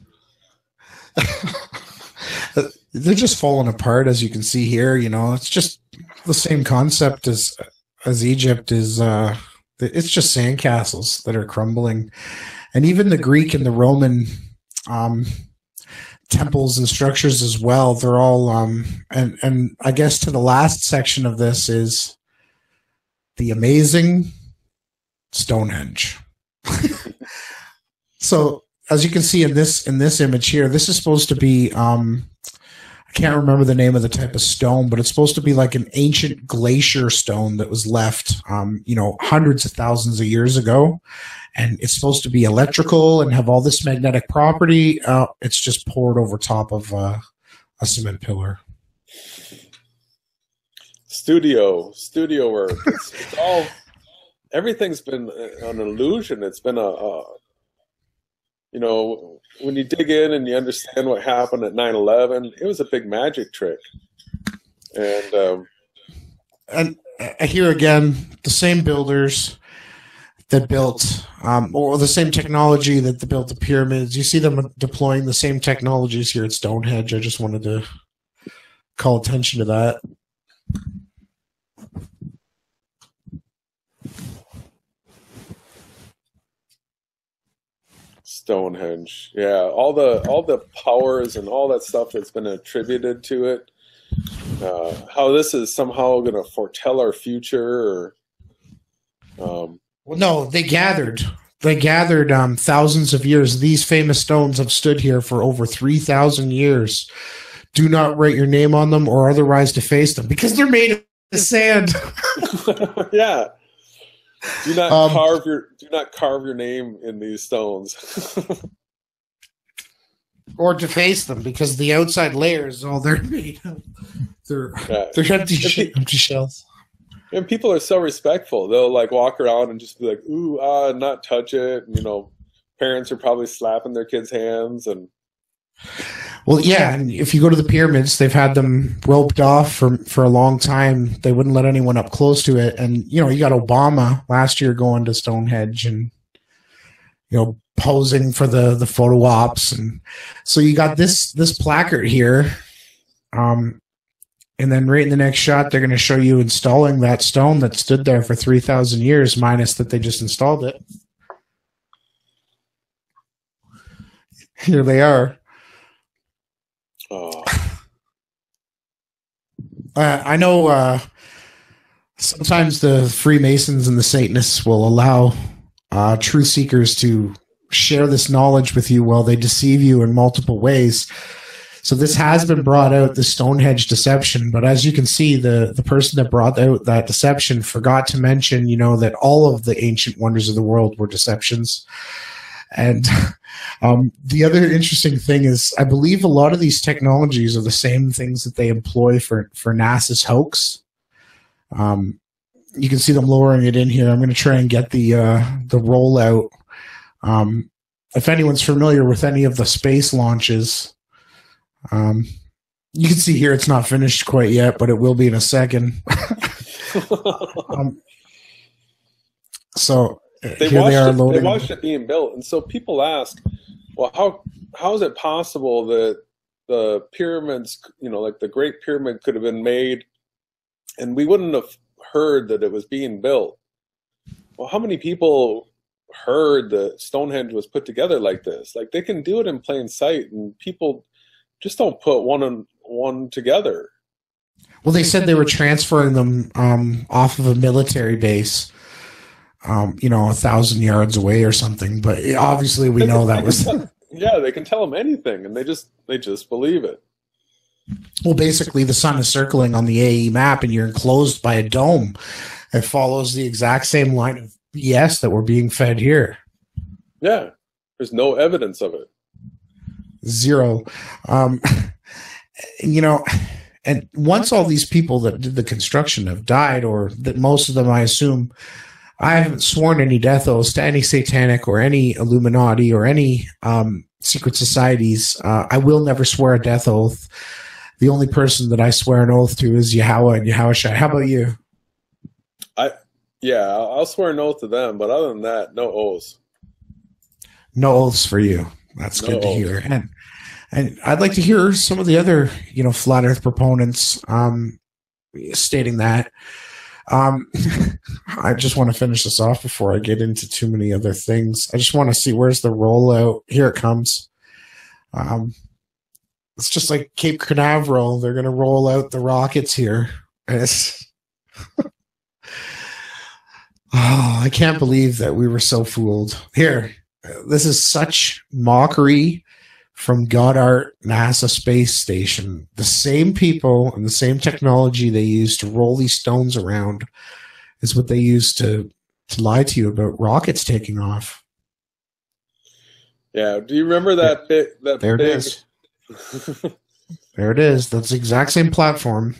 They're just falling apart, as you can see here. You know, it's just the same concept as Egypt is. It's just sandcastles that are crumbling, and even the Greek and the Roman temples and structures as well. They're all and I guess to the last section of this is the amazing Stonehenge. So as you can see in this image here, this is supposed to be I can't remember the name of the type of stone, but it's supposed to be like an ancient glacier stone that was left, you know, hundreds of thousands of years ago. And it's supposed to be electrical and have all this magnetic property. It's just poured over top of a cement pillar. Studio work. It's all, everything's been an illusion. It's been you know, when you dig in and you understand what happened at 9/11, it was a big magic trick. And here again, the same builders that built, or the same technology that built the pyramids. You see them deploying the same technologies here at Stonehenge. I just wanted to call attention to that. Stonehenge, yeah, all the powers and all that stuff that's been attributed to it. How this is somehow going to foretell our future, or well, no, they gathered thousands of years. These famous stones have stood here for over 3,000 years. Do not write your name on them or otherwise deface them because they're made of sand. Yeah. Do not carve your name in these stones. Or deface them because the outside layer is all they're made of. They're empty shells. And people are so respectful. They'll like walk around and just be like, ooh, not touch it. And, you know, parents are probably slapping their kids' hands. And well, yeah, and if you go to the pyramids, they've had them roped off for a long time. They wouldn't let anyone up close to it. And, you know, you got Obama last year going to Stonehenge and, you know, posing for the photo ops. And so you got this placard here. And then right in the next shot, they're going to show you installing that stone that stood there for 3,000 years, minus that they just installed it. Here they are. Oh. I know sometimes the Freemasons and the Satanists will allow truth seekers to share this knowledge with you while they deceive you in multiple ways. So this has been brought out, the Stonehenge deception, but as you can see, the person that brought out that deception forgot to mention, you know, that all of the ancient wonders of the world were deceptions. And the other interesting thing is, I believe a lot of these technologies are the same things that they employ for NASA's hoax. You can see them lowering it in here. I'm going to try and get the rollout. If anyone's familiar with any of the space launches, you can see here it's not finished quite yet, but it will be in a second. So here they are loading. They watched it being built, and so people ask, well, how is it possible that the pyramids, you know, like the Great Pyramid could have been made and we wouldn't have heard that it was being built? Well, how many people heard that Stonehenge was put together like this? Like, they can do it in plain sight, and people just don't put one and one together. Well, they said they were transferring them off of a military base, you know, 1,000 yards away or something. But obviously, we know that was. Yeah, they can tell them anything, and they just believe it. Well, basically, the sun is circling on the AE map, and you're enclosed by a dome. It follows the exact same line of BS that we're being fed here. Yeah, there's no evidence of it. Zero. You know, and once all these people that did the construction have died, or that most of them, I assume, I haven't sworn any death oaths to any satanic or any Illuminati or any secret societies. I will never swear a death oath. The only person that I swear an oath to is Yahweh and Yahushua. How about you? I'll swear an oath to them, but other than that, no oaths. No oaths for you. That's good to hear. And I'd like to hear some of the other, flat Earth proponents stating that. I just want to finish this off before I get into too many other things. I just want to see, where's the rollout. Here it comes. It's just like Cape Canaveral. They're going to roll out the rockets here. I can't believe that we were so fooled. Here, this is such mockery from Goddard NASA Space Station. The same people and the same technology they use to roll these stones around is what they use to lie to you about rockets taking off. Yeah. Do you remember that bit? There it is. There it is. That's the exact same platform.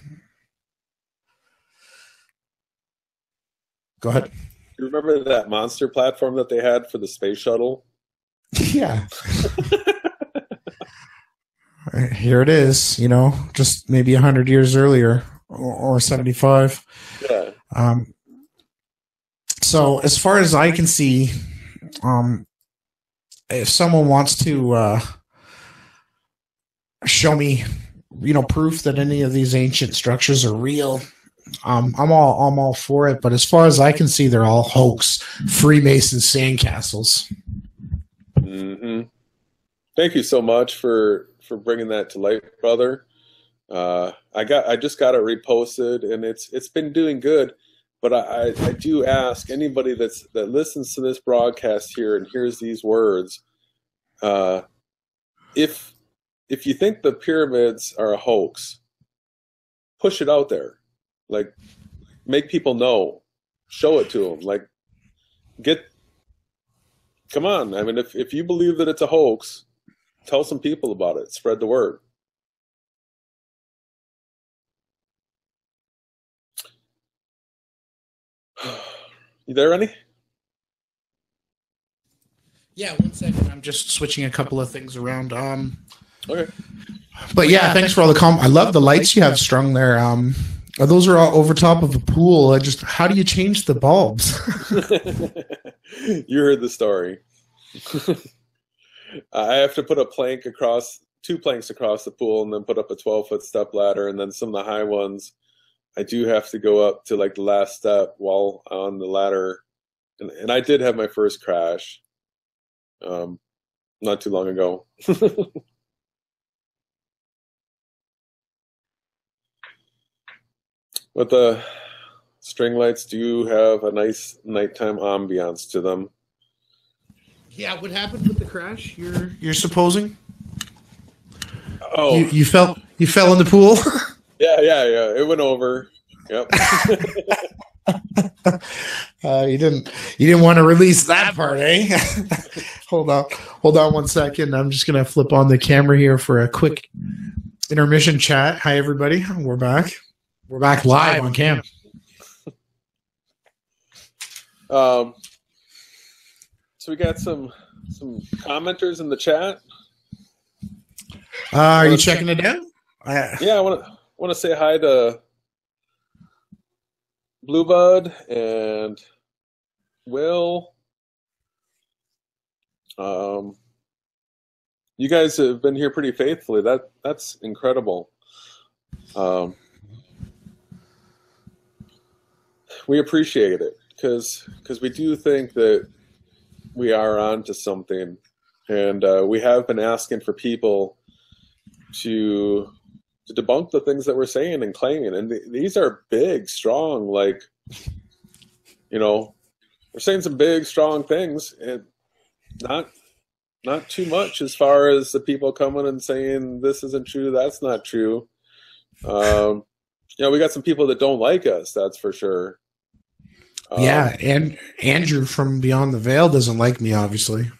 Go ahead. You remember that monster platform that they had for the space shuttle? Yeah. Here it is, just maybe 100 years earlier or 75. Yeah. So as far as I can see, if someone wants to show me, proof that any of these ancient structures are real, I'm all for it. But as far as I can see, they're all hoax, Freemason sandcastles. Mm-hmm. Thank you so much for bringing that to light, brother. I just got it reposted, and it's been doing good. But I do ask anybody that listens to this broadcast here and hears these words, if you think the pyramids are a hoax, push it out there. Like, make people know, show it to them. Come on. I mean, if you believe that it's a hoax, tell some people about it. Spread the word. You there, Rennie? Yeah, 1 second. I'm just switching a couple of things around. Okay. But yeah, thanks for all the I love the lights you have strung there. Those are all over top of a pool. How do you change the bulbs? You heard the story. I have to put a plank two planks across the pool, and then put up a 12-foot step ladder, and then some of the high ones, I do have to go up to the last step while on the ladder. And I did have my first crash not too long ago. But the string lights do have a nice nighttime ambiance to them. Yeah, what happened with the crash? You're supposing? Oh, you fell in the pool? Yeah. It went over. Yep. You didn't want to release that part, eh? Hold on 1 second. I'm just gonna flip on the camera here for a quick intermission chat. Hi, everybody. We're back. We're back live on cam. So we got some commenters in the chat. Are you checking it out? Yeah, I want to say hi to Bluebud and Will. You guys have been here pretty faithfully. That's incredible. We appreciate it because we do think that we are onto something, and we have been asking for people to debunk the things that we're saying and claiming, and these are big, strong, we're saying some big, strong things, and not not too much as far as the people coming and saying this isn't true, that's not true. We got some people that don't like us, that's for sure. Yeah, and Andrew from Beyond the Veil doesn't like me, obviously.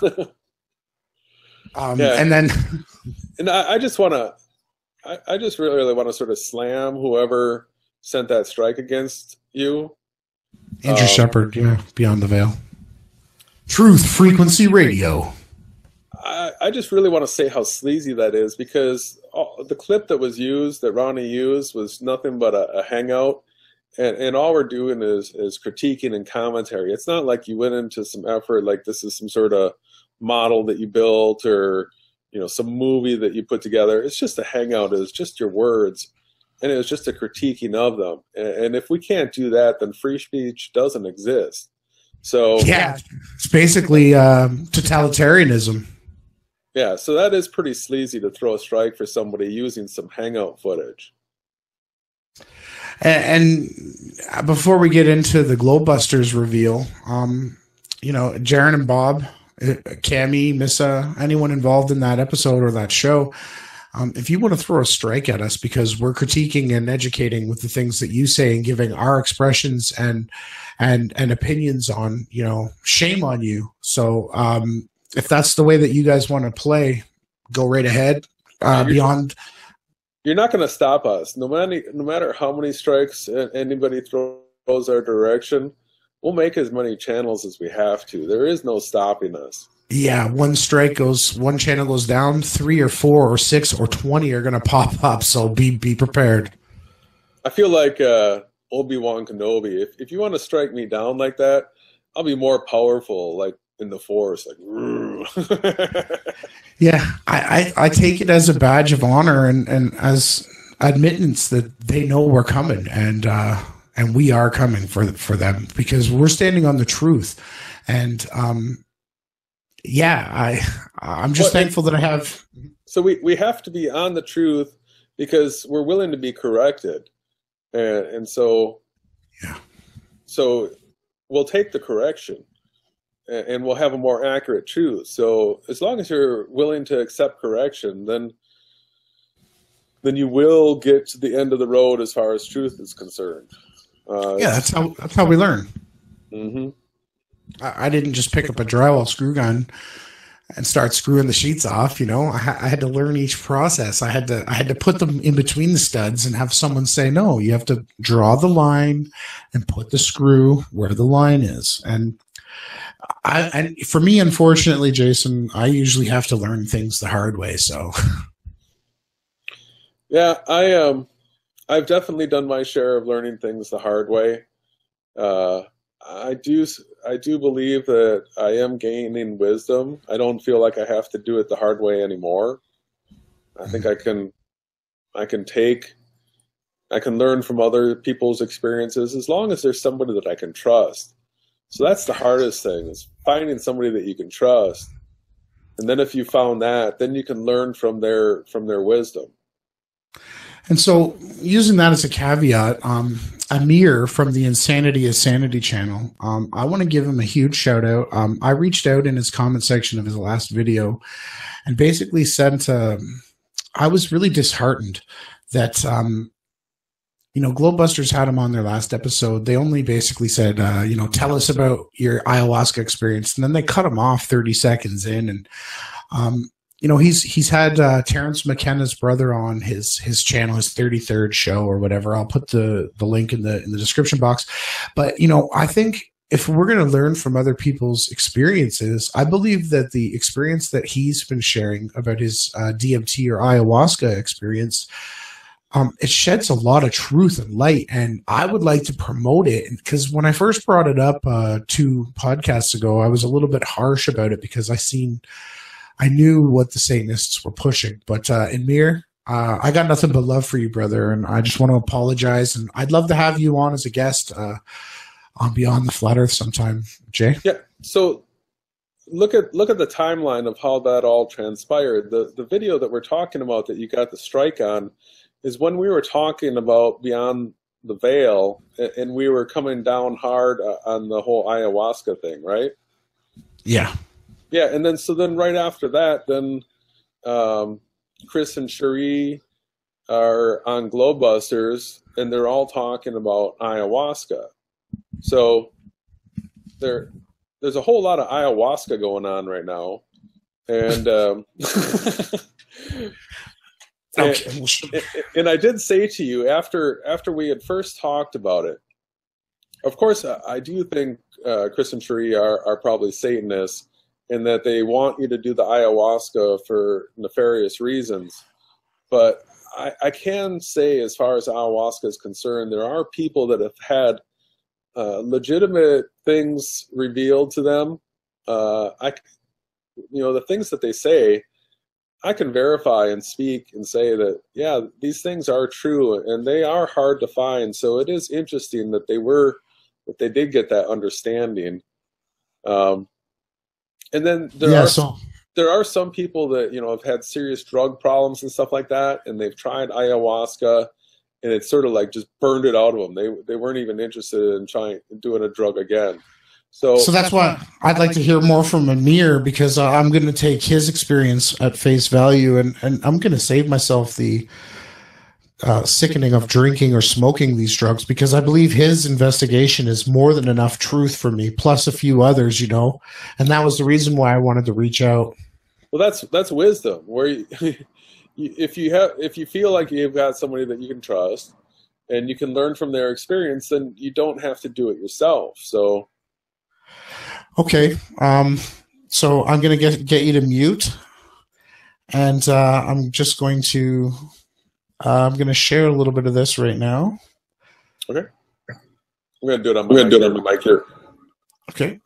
And then, and I just want to, I just really want to sort of slam whoever sent that strike against you. Andrew Shepard, yeah, Beyond the Veil. Truth Frequency Radio. I just really want to say how sleazy that is, because the clip that was used, that Ronnie used, was nothing but a hangout. And all we're doing is critiquing and commentary. It's not like you went into some effort, like this is some sort of model that you built, or some movie that you put together. It's just a hangout. It's just your words, and it was just a critiquing of them. And if we can't do that, then free speech doesn't exist. So yeah, it's basically totalitarianism. Yeah, so that is pretty sleazy to throw a strike for somebody using some hangout footage. And before we get into the GLOBEBUSTERS reveal, Jaron and Bob, Cammie, Missa, anyone involved in that episode or that show, if you want to throw a strike at us because we're critiquing and educating with the things that you say and giving our expressions and opinions on, shame on you. So if that's the way that you guys want to play, go right ahead. You're not going to stop us. No matter how many strikes anybody throws our direction, we'll make as many channels as we have to. There is no stopping us. Yeah, one channel goes down, 3 or 4 or 6 or 20 are going to pop up. So be prepared. I feel like Obi-Wan Kenobi. If you want to strike me down like that, I'll be more powerful, like in the Force, like. Yeah, I take it as a badge of honor and as admittance that they know we're coming, and we are coming for them, because we're standing on the truth. And I'm just thankful that I have. So we have to be on the truth because we're willing to be corrected, and so yeah. So we'll take the correction, and we'll have a more accurate truth. So as long as you're willing to accept correction, then you will get to the end of the road as far as truth is concerned. That's how we learn. Mm-hmm. I didn't just pick up a drywall screw gun and start screwing the sheets off. I had to learn each process. I had to put them in between the studs and have someone say, no, you have to draw the line and put the screw where the line is. And for me, unfortunately, Jason, I usually have to learn things the hard way. So, yeah, I've definitely done my share of learning things the hard way. I do believe that I am gaining wisdom. I don't feel like I have to do it the hard way anymore. I think I can learn from other people's experiences as long as there's somebody that I can trust. So that's the hardest thing, is finding somebody that you can trust. And then if you found that, then you can learn from their wisdom. And so, using that as a caveat, Amir from the Insanity is Sanity channel, I want to give him a huge shout out. I reached out in his comment section of his last video and basically said I was really disheartened that, GLOBEBUSTERS had him on their last episode. They only basically said, tell us about your ayahuasca experience. And then they cut him off 30 seconds in. And, he's had Terrence McKenna's brother on his channel, his 33rd show or whatever. I'll put the link in the description box. But, I think if we're going to learn from other people's experiences, I believe that the experience that he's been sharing about his DMT or ayahuasca experience, it sheds a lot of truth and light, and I would like to promote it. Because when I first brought it up 2 podcasts ago, I was a little bit harsh about it because I knew what the Satanists were pushing. But Amir, I got nothing but love for you, brother, and I just want to apologize. And I'd love to have you on as a guest on Beyond the Flat Earth sometime, Jay. Yeah. So look at the timeline of how that all transpired. The video that we're talking about that you got the strike on is when we were talking about Beyond the Veil, and we were coming down hard on the whole ayahuasca thing, right? Yeah. Yeah, and then so then right after that, then Chris and Cherie are on GLOBEBUSTERS, and they're all talking about ayahuasca. So there's a whole lot of ayahuasca going on right now, and and I did say to you after we had first talked about it. Of course, I do think Chris and Cherie are probably Satanists, in that they want you to do the ayahuasca for nefarious reasons. But I can say, as far as ayahuasca is concerned, there are people that have had legitimate things revealed to them. The things that they say, I can verify and speak and say that, yeah, these things are true, and they are hard to find. So it is interesting that they did get that understanding. And then there are some people that, have had serious drug problems and stuff like that, and they've tried ayahuasca, and it's sort of like just burned it out of them. They weren't even interested in doing a drug again. So that's why I'd like to hear more from Amir, because I'm going to take his experience at face value, and I'm going to save myself the sickening of drinking or smoking these drugs, because I believe his investigation is more than enough truth for me, plus a few others, and that was the reason why I wanted to reach out. Well, that's wisdom, where if you feel like you've got somebody that you can trust and you can learn from their experience, then you don't have to do it yourself. So okay, so I'm going to get you to mute, and I'm just going to I'm going to share a little bit of this right now. Okay. I'm going to do it on my mic here. Okay.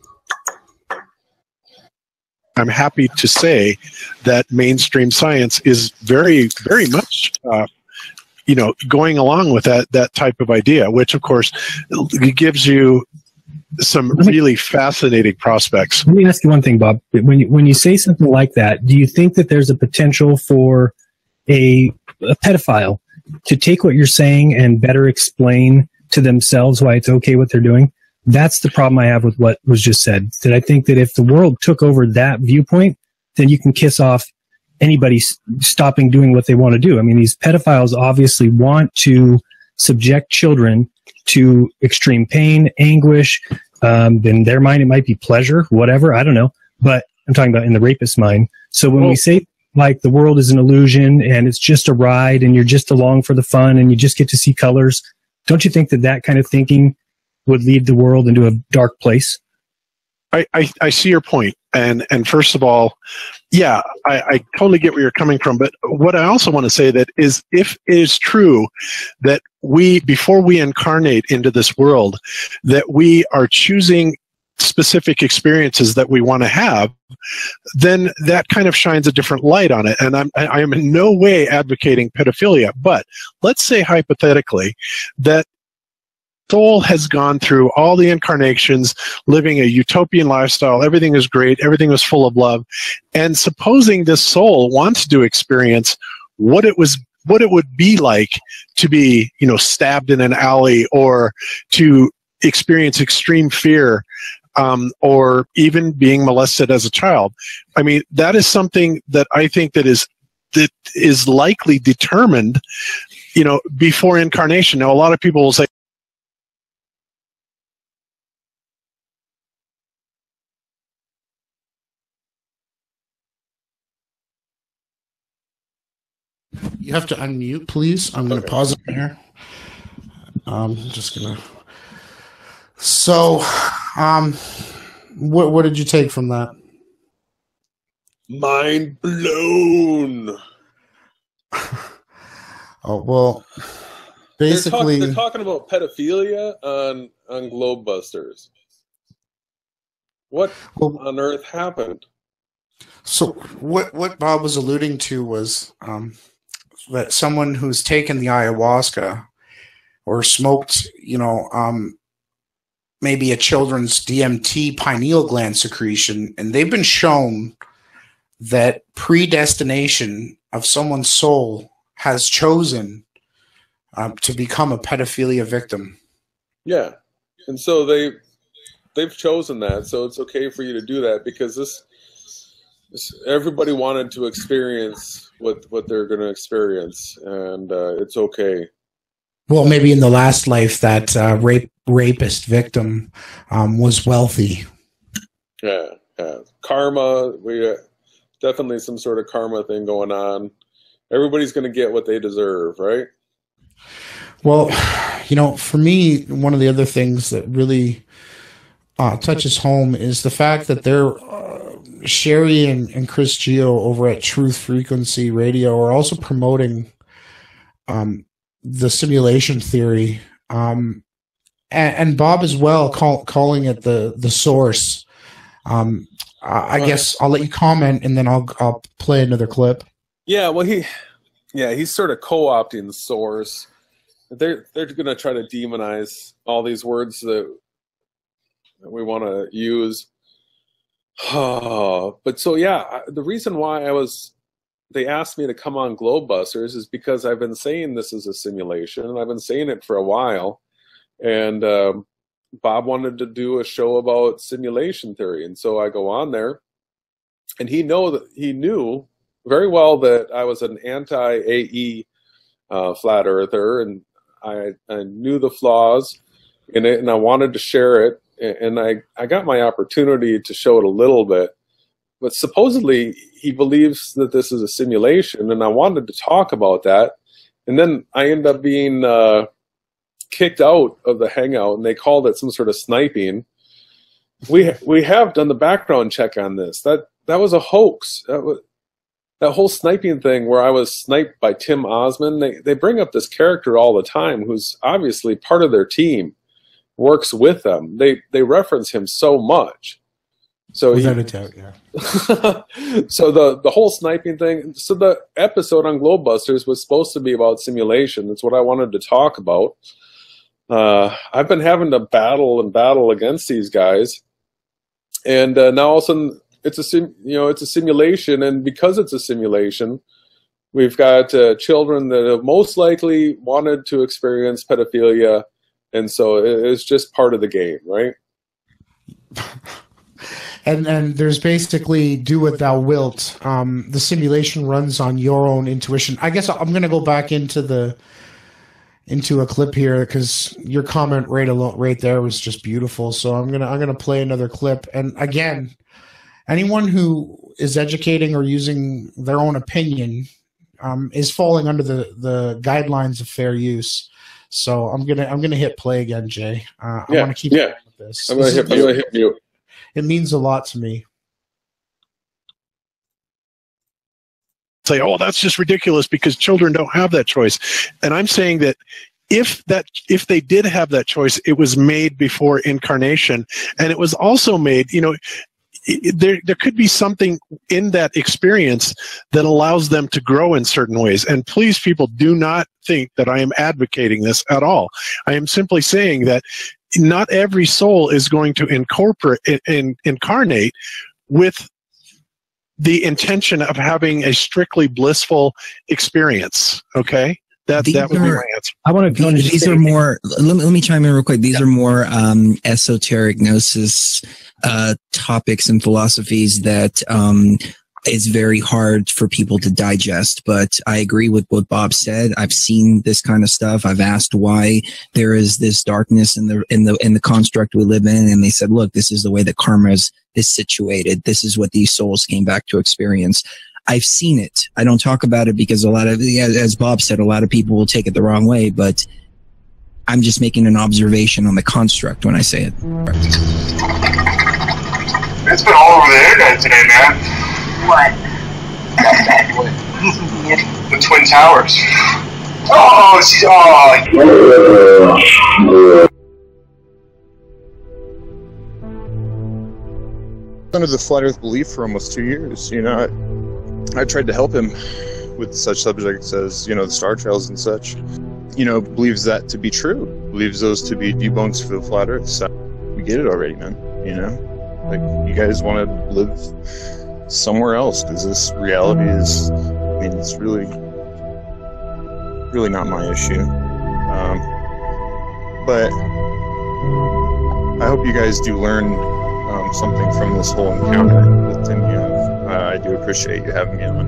I'm happy to say that mainstream science is very, very much, going along with that type of idea, which of course gives you some really fascinating prospects. Let me ask you one thing, Bob. When you say something like that, do you think that there's a potential for a pedophile to take what you're saying and better explain to themselves why it's okay what they're doing? That's the problem I have with what was just said. That I think that if the world took over that viewpoint, then you can kiss off anybody stopping doing what they want to do. I mean, these pedophiles obviously want to subject children to extreme pain, anguish. In their mind, it might be pleasure, whatever. I don't know. But I'm talking about in the rapist's mind. So when we say, like, the world is an illusion and it's just a ride and you're just along for the fun and you just get to see colors, don't you think that kind of thinking would lead the world into a dark place? I see your point. And first of all, yeah, I totally get where you're coming from. But what I also want to say that is, if it is true that before we incarnate into this world, that we are choosing specific experiences that we want to have, then that kind of shines a different light on it. And I am in no way advocating pedophilia, but let's say hypothetically that soul has gone through all the incarnations, living a utopian lifestyle. Everything is great. Everything was full of love. And supposing this soul wants to experience what it would be like to be, stabbed in an alley, or to experience extreme fear, or even being molested as a child. I mean, that is something that I think that is likely determined, before incarnation. Now, a lot of people will say, you have to unmute, please. I'm going to pause it here. I'm just going to. So, what did you take from that? Mind blown. Oh, well, basically, they're talking about pedophilia on GLOBEBUSTERS. What on earth happened? So what Bob was alluding to was that someone who's taken the ayahuasca or smoked, maybe a children's DMT pineal gland secretion, and they've been shown that predestination of someone's soul has chosen to become a pedophilia victim. Yeah, and so they've chosen that, so it's okay for you to do that, because everybody wanted to experience what they're going to experience, and it's okay. Well, maybe in the last life, that rapist victim was wealthy. Yeah. Karma, we definitely some sort of karma thing going on. Everybody's going to get what they deserve, right? Well, for me, one of the other things that really touches home is the fact that they're Sherry and Chris Geo over at Truth Frequency Radio are also promoting the simulation theory, and Bob as well, calling it the source. I guess I'll let you comment, and then I'll play another clip. Yeah, well, he's sort of co-opting the source. They're going to try to demonize all these words that we want to use. But so yeah, the reason why they asked me to come on GLOBEBUSTERS is because I've been saying this is a simulation, and I've been saying it for a while. And Bob wanted to do a show about simulation theory, and so I go on there, and he knew very well that I was an anti-AE flat earther, and I knew the flaws in it, and I wanted to share it, and I got my opportunity to show it a little bit. But supposedly he believes that this is a simulation, and I wanted to talk about that, and then I end up being kicked out of the hangout, and they called it some sort of sniping. We have done the background check on this. That was a hoax. That whole sniping thing where I was sniped by Tim Osmond. They bring up this character all the time, who's obviously part of their team, works with them. They reference him so much. So without a doubt, yeah. So the whole sniping thing. So the episode on GLOBEBUSTERS was supposed to be about simulation. That's what I wanted to talk about. I've been having to battle against these guys, and now all of a sudden it's a simulation, and because it's a simulation, we've got children that have most likely wanted to experience pedophilia, and so it's just part of the game, right? And there's basically do what thou wilt. The simulation runs on your own intuition. I guess I'm going to go back into a clip here, because your comment right there was just beautiful. So I'm gonna play another clip. And again, anyone who is educating or using their own opinion is falling under the guidelines of fair use. So I'm gonna hit play again, Jay. I want to keep going with this. I'm gonna hit mute. It means a lot to me. Say, oh, that's just ridiculous because children don't have that choice. And I'm saying that if they did have that choice, it was made before incarnation, and it was also made, there could be something in that experience that allows them to grow in certain ways. And please, people, do not think that I am advocating this at all. I am simply saying that not every soul is going to incarnate with the intention of having a strictly blissful experience. Okay, that would be my answer. I want to. These are more. Let me chime in real quick. These are more esoteric gnosis topics and philosophies that it's very hard for people to digest. But I agree with what Bob said. I've seen this kind of stuff. I've asked why there is this darkness in the construct we live in, and they said, look, this is the way that karma is situated. This is what these souls came back to experience. I've seen it. I don't talk about it because as Bob said, a lot of people will take it the wrong way, but I'm just making an observation on the construct when I say it. It's been all over the internet today, man. What? The Twin Towers. Oh, Under the flat earth belief for almost 2 years, I tried to help him with such subjects as, the star trails and such. Believes that to be true, believes those to be debunks for the flat earth. So we get it already, man. Like, you guys want to live somewhere else, because this reality is, it's really not my issue. But I hope you guys do learn something from this whole encounter that Tim you have. I do appreciate you having me on.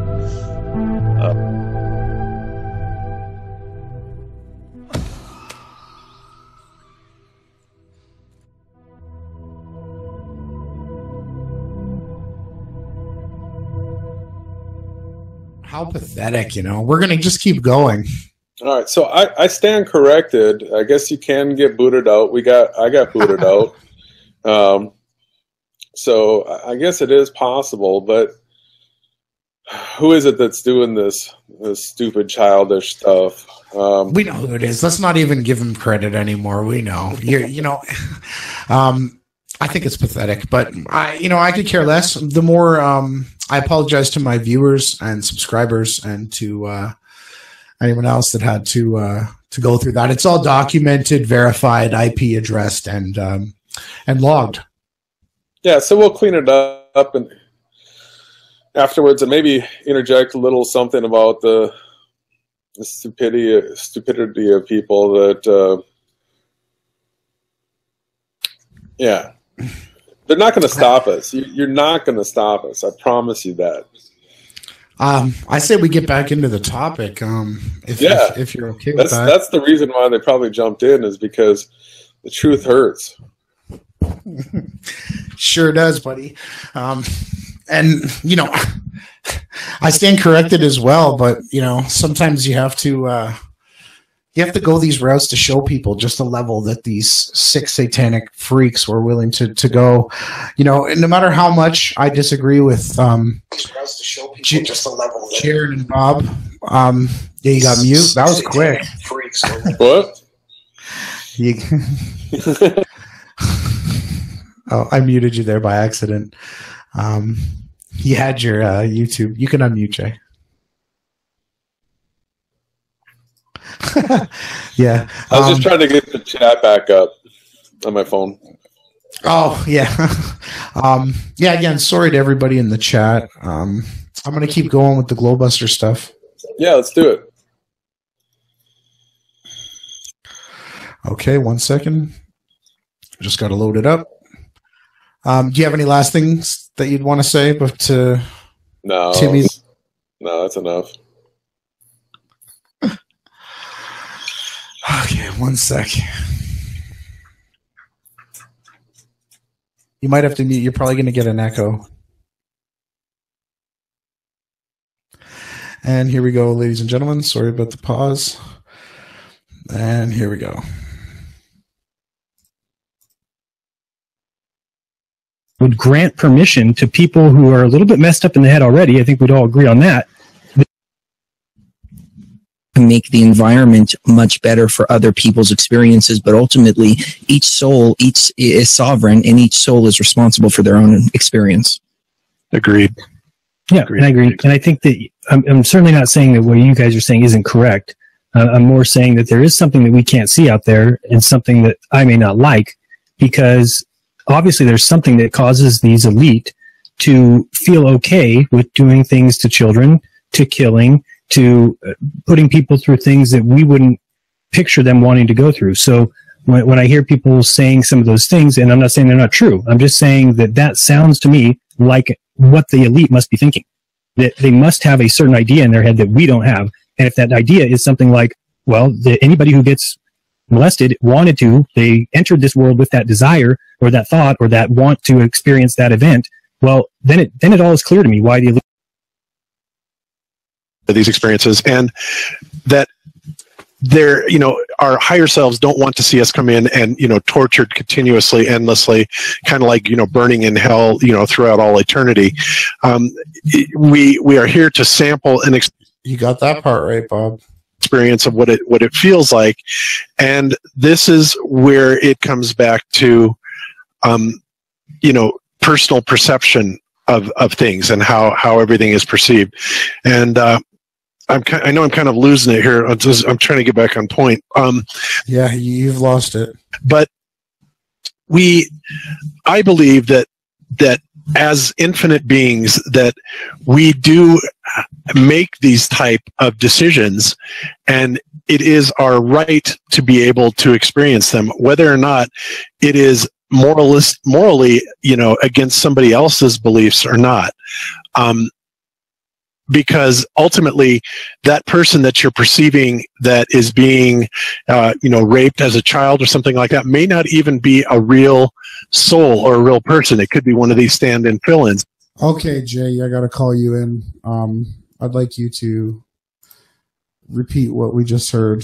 How pathetic, you know. We're gonna just keep going. All right, so I stand corrected. I guess you can get booted out. I got booted out. So I guess it is possible, but who is it that's doing this stupid childish stuff? We know who it is. Let's not even give him credit anymore. We know. I think it's pathetic, but I could care less. The more I apologize to my viewers and subscribers and to anyone else that had to go through that. It's all documented, verified, IP addressed, and logged. Yeah, so we'll clean it up and afterwards, and maybe interject a little something about the stupidity of people that. Yeah. They're not going to stop us. You're not going to stop us. I promise you that. I say we get back into the topic. If you're okay with that. That's the reason why they probably jumped in, is because the truth hurts. Sure does, buddy. And I stand corrected as well. But sometimes you have to. You have to go these routes to show people just the level that these sick satanic freaks were willing to go. And no matter how much I disagree with Jared and Bob. Yeah, you got mute. That was quick. What? Oh, I muted you there by accident. You had your YouTube. You can unmute, Jay. Yeah. I was just trying to get the chat back up on my phone. Oh, yeah. Yeah, again, sorry to everybody in the chat. I'm going to keep going with the GLOBEBUSTERS stuff. Yeah, let's do it. Okay, 1 second. Just got to load it up. Do you have any last things that you'd want to say? But no, Timmy's? No, that's enough. Okay, 1 sec. You might have to mute. You're probably going to get an echo. And here we go, ladies and gentlemen. Sorry about the pause. And here we go. Would grant permission to people who are a little bit messed up in the head already. I think we'd all agree on that. Make the environment much better for other people's experiences, but ultimately each soul is sovereign and each soul is responsible for their own experience. Agreed. Yeah, agreed. I agree. And I think that I'm certainly not saying that what you guys are saying isn't correct. I'm more saying that there is something that we can't see out there and something that I may not like, because obviously there's something that causes these elite to feel okay with doing things to children, to killing, to putting people through things that we wouldn't picture them wanting to go through. So when I hear people saying some of those things, and I'm not saying they're not true, I'm just saying that sounds to me like what the elite must be thinking. That they must have a certain idea in their head that we don't have. And if that idea is something like, well, anybody who gets molested they entered this world with that desire or that thought or that want to experience that event, well, then it all is clear to me why the elite these experiences, and that our higher selves don't want to see us come in and tortured continuously, endlessly, kind of like burning in hell throughout all eternity. We are here to sample and you got that part right, Bob. Experience of what it feels like, and this is where it comes back to personal perception of things and how everything is perceived. And I know I'm kind of losing it here. I'm trying to get back on point. Yeah, you've lost it. But I believe that as infinite beings, that we do make these type of decisions, and it is our right to be able to experience them, whether or not it is morally, against somebody else's beliefs or not. because ultimately that person that you're perceiving that is being, raped as a child or something like that may not even be a real soul or a real person. It could be one of these stand-in fill-ins. Okay, Jay, I got to call you in. I'd like you to repeat what we just heard.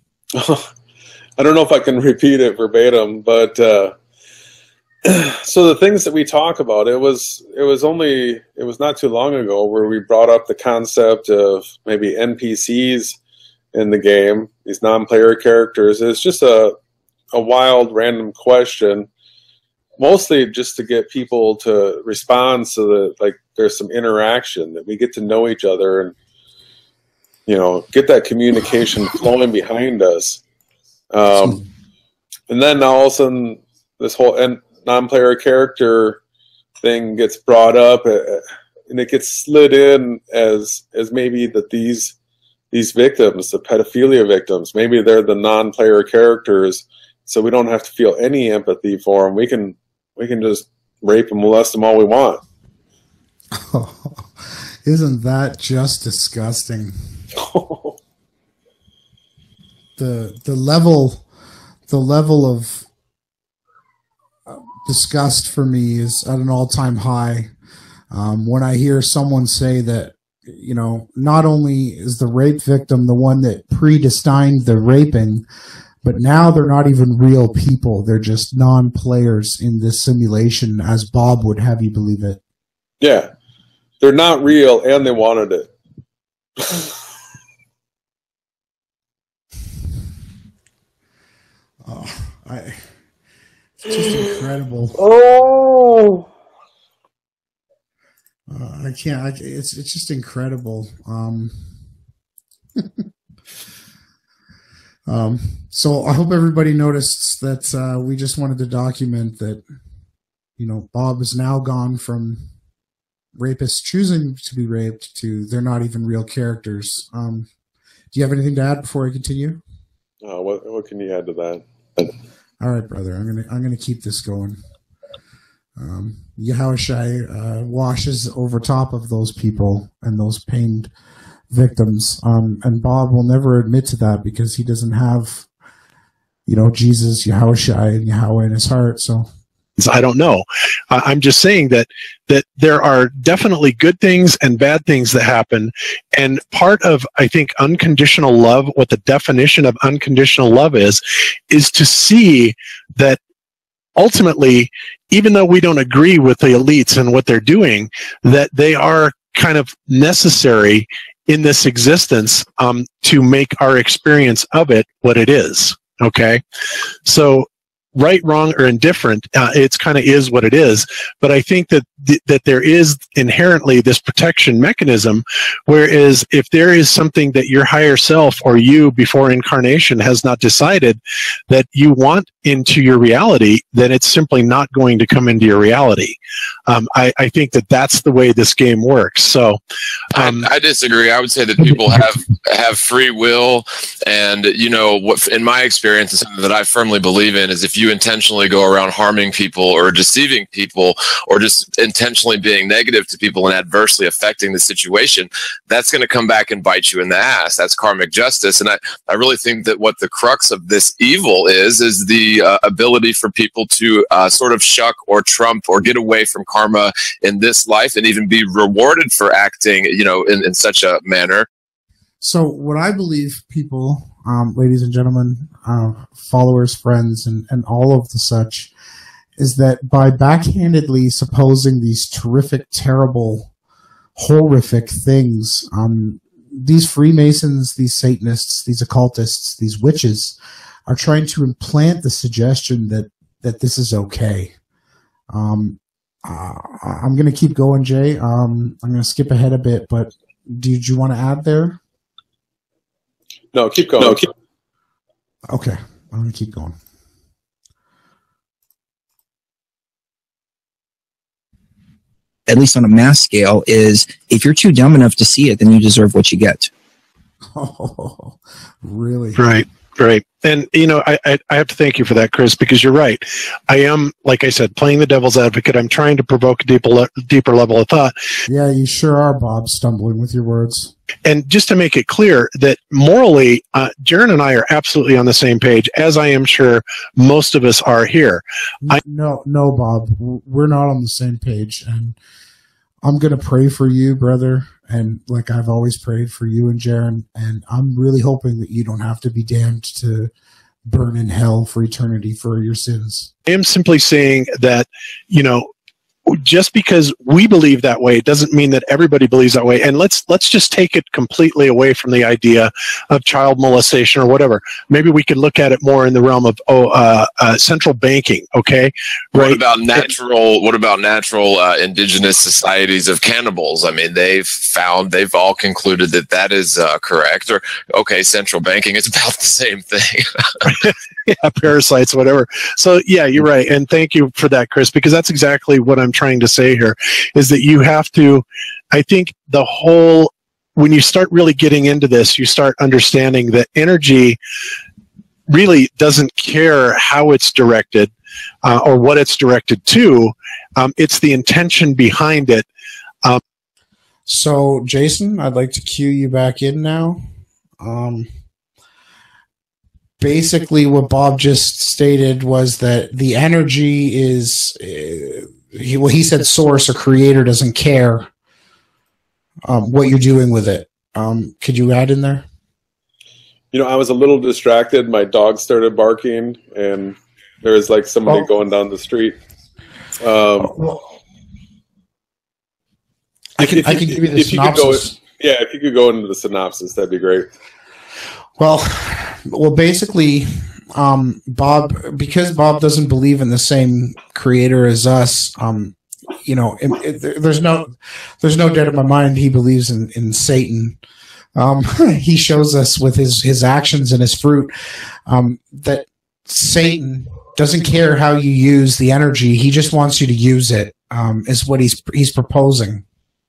I don't know if I can repeat it verbatim, but so the things that we talk about, it was not too long ago where we brought up the concept of maybe NPCs in the game, these non-player characters. It's just a wild, random question, mostly just to get people to respond so that like there's some interaction, that we get to know each other and get that communication flowing behind us. And then all of a sudden this whole non-player character thing gets brought up, and it gets slid in as maybe that these victims, the pedophilia victims, maybe they're the non-player characters, so we don't have to feel any empathy for them. We can just rape and molest them all we want. Oh, isn't that just disgusting? The level of disgust for me is at an all-time high when I hear someone say that, not only is the rape victim the one that predestined the raping, but now they're not even real people. They're just non-players in this simulation, as Bob would have you believe it. Yeah, they're not real, and they wanted it. It's just incredible. Oh, I can't. It's just incredible. So I hope everybody noticed that we just wanted to document that, Bob is now gone from rapists choosing to be raped to they're not even real characters. Do you have anything to add before I continue? What can you add to that? All right, brother. I'm gonna keep this going. Yahushua washes over top of those people and those pained victims, and Bob will never admit to that because he doesn't have, Jesus, Yahushua, and Yahweh in his heart. So I don't know. I'm just saying that there are definitely good things and bad things that happen. And part of, I think, unconditional love, what the definition of unconditional love is to see that ultimately, even though we don't agree with the elites and what they're doing, that they are kind of necessary in this existence to make our experience of it what it is. Okay? So right, wrong, or indifferent, it's kind of is what it is. But I think that that there is inherently this protection mechanism, whereas if there is something that your higher self or you before incarnation has not decided that you want into your reality, then it's simply not going to come into your reality. I think that that's the way this game works. So I disagree. I would say that people have free will, and what in my experience is something that I firmly believe in is if you intentionally go around harming people or deceiving people or just intentionally being negative to people and adversely affecting the situation, that's going to come back and bite you in the ass. That's karmic justice. And I really think that what the crux of this evil is the ability for people to sort of shuck or trump or get away from karma in this life and even be rewarded for acting, in such a manner. So what I believe, people, ladies and gentlemen, followers, friends, and all of the such, is that by backhandedly supposing these terrific, terrible, horrific things, these Freemasons, these Satanists, these occultists, these witches are trying to implant the suggestion that this is okay. I'm going to keep going, Jay. I'm going to skip ahead a bit, but did you want to add there? No, keep going. Okay, I'm going to keep going. At least on a mass scale, is if you're too dumb enough to see it, then you deserve what you get. Oh, really? Right. Right. And, I have to thank you for that, Chris, because you're right. I am, like I said, playing the devil's advocate. I'm trying to provoke a deeper level of thought. Yeah, you sure are, Bob, stumbling with your words. And just to make it clear that morally, Jaron and I are absolutely on the same page, as I am sure most of us are here. No, Bob, we're not on the same page. And I'm going to pray for you, brother. And like I've always prayed for you and Jaron, and I'm really hoping that you don't have to be damned to burn in hell for eternity for your sins. I am simply saying that, just because we believe that way doesn't mean that everybody believes that way. And let's just take it completely away from the idea of child molestation or whatever. Maybe we could look at it more in the realm of central banking. Okay, right? What about natural indigenous societies of cannibals? I mean, they've all concluded that is correct. Or okay, central banking is about the same thing. Yeah, parasites, whatever. So yeah, you're right, and thank you for that, Chris, because that's exactly what I'm trying to say here, is that you have to, I think when you start really getting into this, you start understanding that energy really doesn't care how it's directed or what it's directed to. It's the intention behind it. So Jason, I'd like to cue you back in now. Basically, what Bob just stated was that the energy is, he said source or creator doesn't care what you're doing with it. Could you add in there? I was a little distracted. My dog started barking, and there was like somebody going down the street. I can give you the synopsis. If you could go into the synopsis, that'd be great. Well, basically, because Bob doesn't believe in the same creator as us, there's no doubt in my mind he believes in Satan. He shows us with his actions and his fruit that Satan doesn't care how you use the energy. He just wants you to use it, is what he's proposing.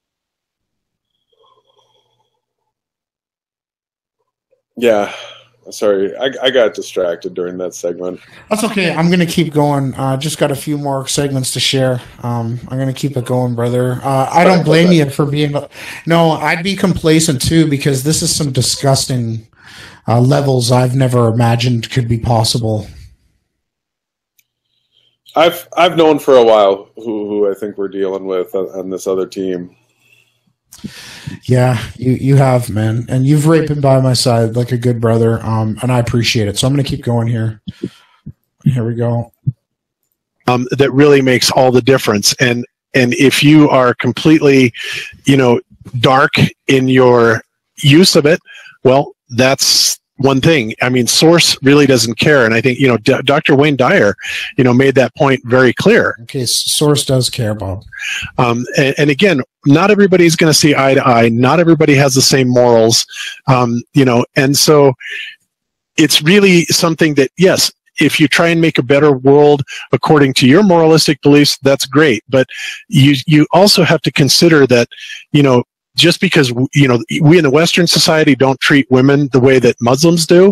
Yeah, sorry, I got distracted during that segment. That's okay. I'm going to keep going. Just got a few more segments to share. I'm going to keep it going, brother. I don't blame you for being... No, I'd be complacent too, because this is some disgusting levels I've never imagined could be possible. I've known for a while who I think we're dealing with on this other team. Yeah, you have, man, and you've been by my side like a good brother, and I appreciate it. So I'm going to keep going here. Here we go. That really makes all the difference, and if you are completely, dark in your use of it, well, that's one thing. I mean, source really doesn't care, and I think Dr. Wayne Dyer, made that point very clear. Okay, source does care, Bob. And again, not everybody's going to see eye to eye. Not everybody has the same morals, and so it's really something that, yes, if you try and make a better world according to your moralistic beliefs, that's great. But you also have to consider that, just because we in the Western society don't treat women the way that Muslims do,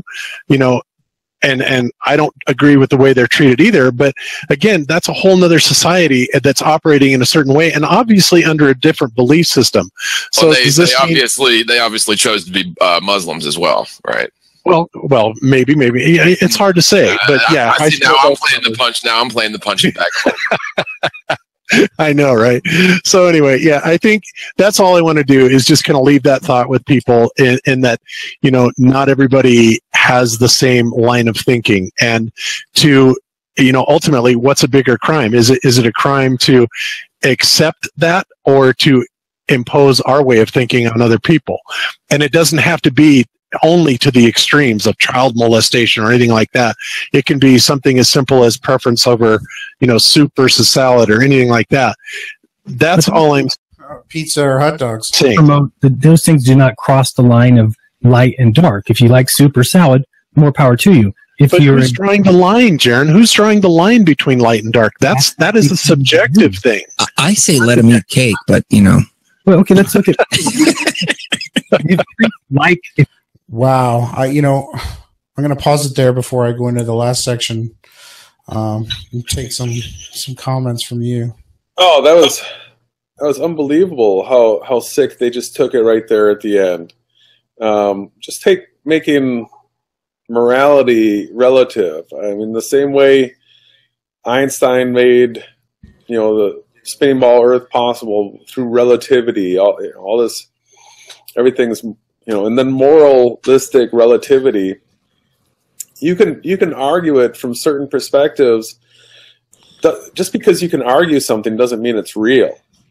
and I don't agree with the way they're treated either. But again, that's a whole nother society that's operating in a certain way, and obviously under a different belief system. So they obviously chose to be Muslims as well, right? Well, maybe it's hard to say, but yeah. Now I'm playing the punching back. I know, right? So anyway, yeah, I think that's all I want to do is just kind of leave that thought with people in that, not everybody has the same line of thinking, and to, ultimately, what's a bigger crime? Is it a crime to accept that or to impose our way of thinking on other people? And it doesn't have to be only to the extremes of child molestation or anything like that. It can be something as simple as preference over, soup versus salad or anything like that. That's all I'm pizza or hot dogs. Those things do not cross the line of light and dark. If you like soup or salad, more power to you. But who's drawing the line, Jaron? Who's drawing the line between light and dark? That is a subjective thing. I say let them eat cake, but Well, okay, let's look at Wow, I'm going to pause it there before I go into the last section. And take some comments from you. Oh, that was unbelievable how sick they just took it right there at the end. Just making morality relative. I mean, the same way Einstein made, the spinning ball Earth possible through relativity. All this, everything's, and then moralistic relativity. You can argue it from certain perspectives. Just because you can argue something doesn't mean it's real.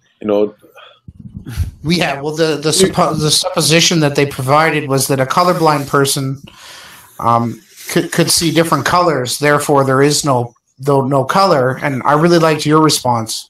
Yeah, well, the supposition that they provided was that a colorblind person could see different colors. Therefore, there is no color. And I really liked your response.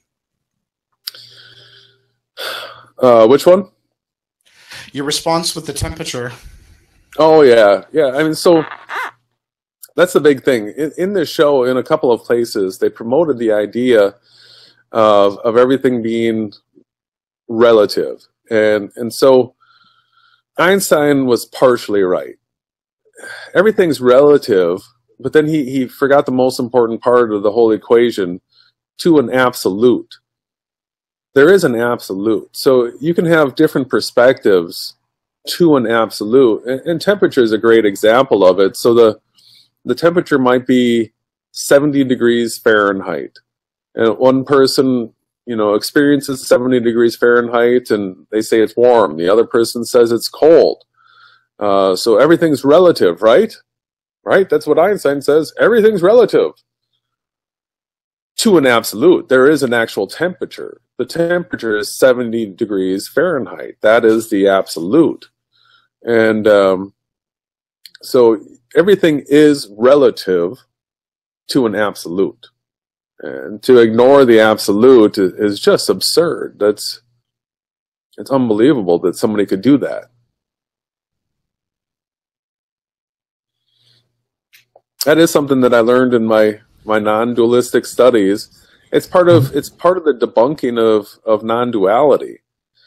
Which one? Your response with the temperature. Oh yeah. I mean, so that's the big thing in this show. In a couple of places, they promoted the idea of everything being relative, and so Einstein was partially right. Everything's relative, but then he forgot the most important part of the whole equation, to an absolute. There is an absolute, so you can have different perspectives to an absolute, and temperature is a great example of it. So the temperature might be 70 degrees Fahrenheit, and one person experiences 70 degrees Fahrenheit and they say it's warm. The other person says it's cold. So everything's relative, right? Right? That's what Einstein says. Everything's relative to an absolute. There is an actual temperature. The temperature is 70 degrees Fahrenheit. That is the absolute. And so everything is relative to an absolute. And to ignore the absolute is just absurd. It's unbelievable that somebody could do that. That is something that I learned in my non-dualistic studies. It's part of the debunking of non-duality.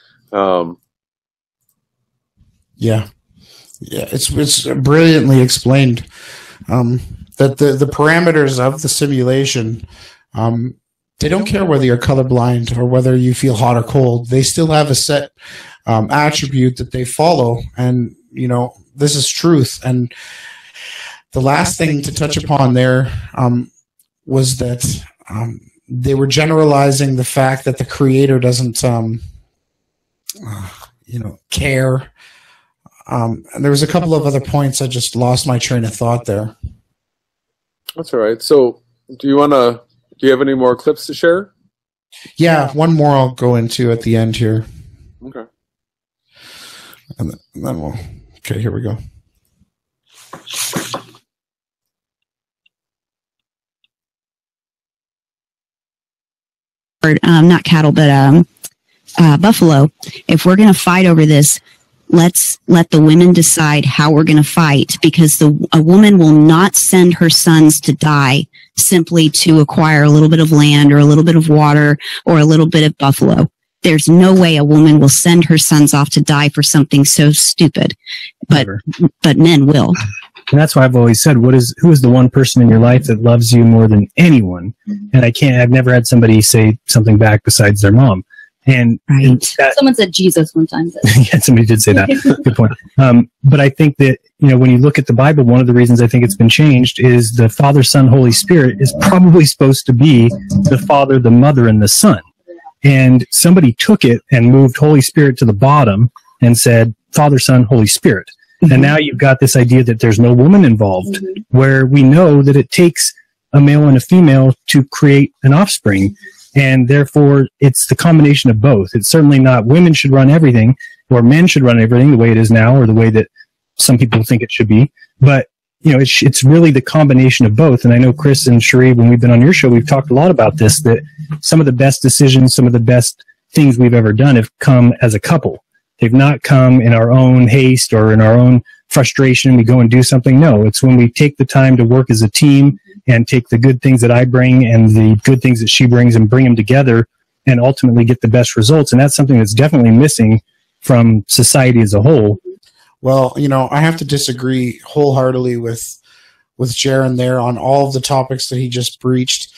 Yeah, it's brilliantly explained. That the parameters of the simulation, they don't care whether you're colorblind or whether you feel hot or cold. They still have a set attribute that they follow, and this is truth. And the last thing to touch upon there was that they were generalizing the fact that the Creator doesn't, care. And there was a couple of other points. I just lost my train of thought there. That's all right. So do you have any more clips to share? Yeah, one more I'll go into at the end here. Okay. And then we'll... Okay, here we go. Not cattle, but buffalo. If we're going to fight over this, let's let the women decide how we're going to fight, because a woman will not send her sons to die simply to acquire a little bit of land or a little bit of water or a little bit of buffalo. There's no way a woman will send her sons off to die for something so stupid, but men will. And that's why I've always said, who is the one person in your life that loves you more than anyone? And I've never had somebody say something back besides their mom. And someone said Jesus one time. Yeah, somebody did say that. Good point. But I think that, when you look at the Bible, one of the reasons I think it's been changed is the Father, Son, Holy Spirit is probably supposed to be the Father, the Mother, and the Son. And somebody took it and moved Holy Spirit to the bottom and said, Father, Son, Holy Spirit. Mm-hmm. And now you've got this idea that there's no woman involved, mm-hmm. where we know that it takes a male and a female to create an offspring. And therefore, it's the combination of both. It's certainly not women should run everything or men should run everything the way it is now or the way that some people think it should be. But, it's really the combination of both. And I know Chris and Cherie, when we've been on your show, we've talked a lot about this, that some of the best decisions, some of the best things we've ever done have come as a couple. They've not come in our own haste or in our own frustration. We go and do something. No, it's when we take the time to work as a team and take the good things that I bring and the good things that she brings and bring them together and ultimately get the best results. And that's something that's definitely missing from society as a whole. Well, I have to disagree wholeheartedly with Jaron there on all of the topics that he just breached.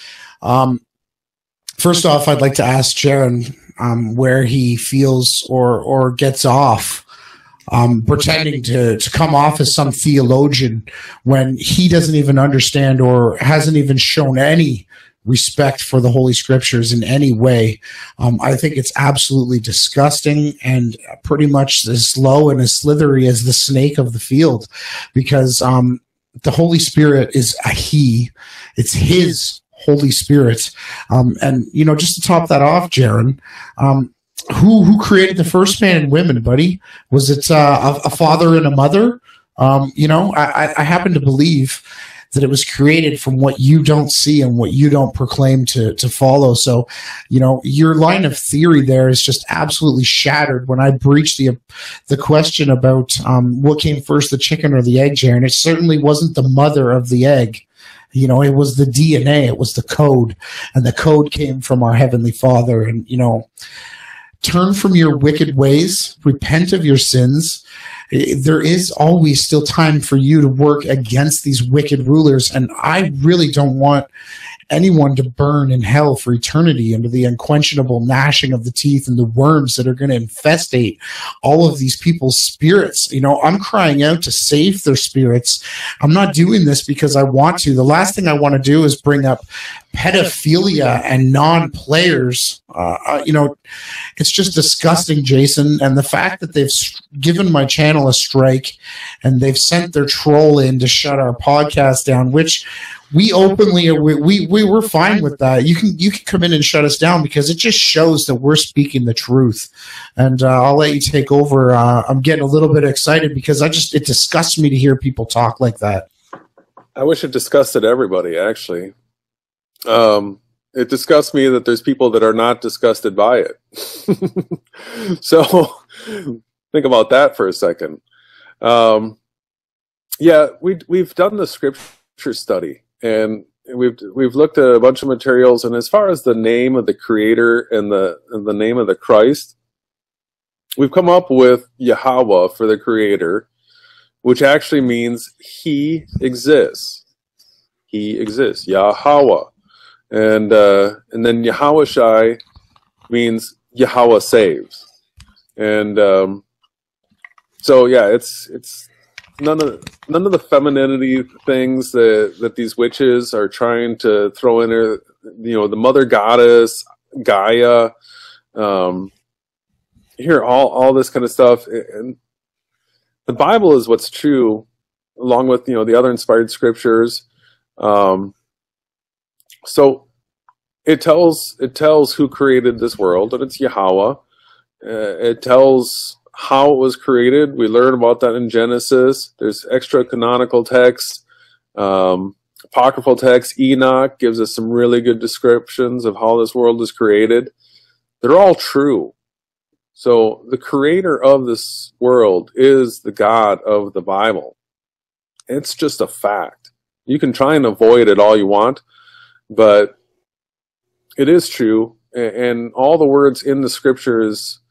First off, I'd like to ask Jaron where he feels or gets off pretending to come off as some theologian when he doesn't even understand or hasn't even shown any respect for the Holy Scriptures in any way. I think it's absolutely disgusting and pretty much as slow and as slithery as the snake of the field, because the Holy Spirit is a he. It's his Holy Spirit. And, just to top that off, Jaron, who created the first man and women, buddy? Was it a father and a mother? I happen to believe that it was created from what you don't see and what you don't proclaim to follow. So, your line of theory there is just absolutely shattered when I breached the question about what came first, the chicken or the egg, Jaron. It certainly wasn't the mother of the egg. It was the DNA. It was the code. And the code came from our Heavenly Father. And, turn from your wicked ways, repent of your sins. There is always still time for you to work against these wicked rulers. And I really don't want anyone to burn in hell for eternity under the unquenchable gnashing of the teeth and the worms that are going to infestate all of these people's spirits. I'm crying out to save their spirits. I'm not doing this because I want to. The last thing I want to do is bring up pedophilia and non-players. It's just disgusting, Jason. And the fact that they've given my channel a strike and they've sent their troll in to shut our podcast down, which we openly, we're fine with that. You can come in and shut us down because it just shows that we're speaking the truth. And I'll let you take over. I'm getting a little bit excited because it disgusts me to hear people talk like that. I wish it disgusted everybody, actually. It disgusts me that there's people that are not disgusted by it. So think about that for a second. Yeah, we've done the scripture study, and we've looked at a bunch of materials. And as far as the name of the Creator and the name of the Christ, we've come up with Yahweh for the Creator, which actually means He exists. He exists, Yahweh. And then Yahawashi means Yahweh saves. And so yeah, it's none of the femininity things that these witches are trying to throw in there. The mother goddess, Gaia, here all this kind of stuff. And the Bible is what's true, along with the other inspired scriptures. So it tells who created this world, and it's Yahweh. It tells how it was created. We learn about that in Genesis. There's extra canonical texts, apocryphal texts. Enoch gives us some really good descriptions of how this world is created. They're all true. So the creator of this world is the God of the Bible. It's just a fact. You can try and avoid it all you want, but it is true, and all the words in the scriptures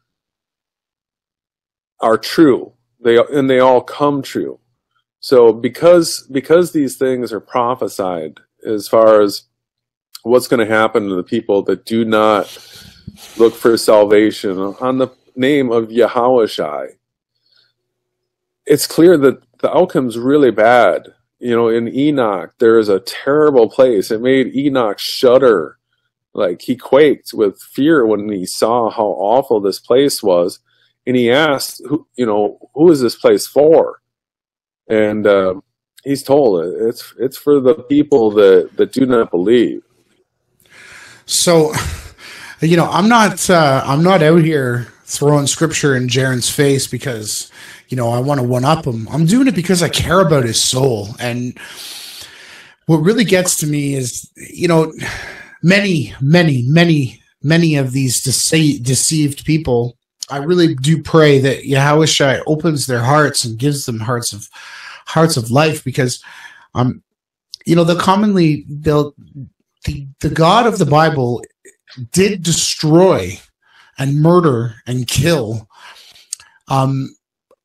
are true. They all come true. So because these things are prophesied as far as what's going to happen to the people that do not look for salvation on the name of Yahawashi, it's clear that the outcome's really bad. In Enoch, there is a terrible place. It made Enoch shudder. Like, he quaked with fear when he saw how awful this place was. And he asked, who is this place for? And he's told it's for the people that do not believe. So, I'm not out here throwing scripture in Jaron's face because I want to one-up him. I'm doing it because I care about his soul. And what really gets to me is, many of these deceived people, I really do pray that Yahawashi opens their hearts and gives them hearts of life, because, they'll commonly, the God of the Bible did destroy and murder and kill,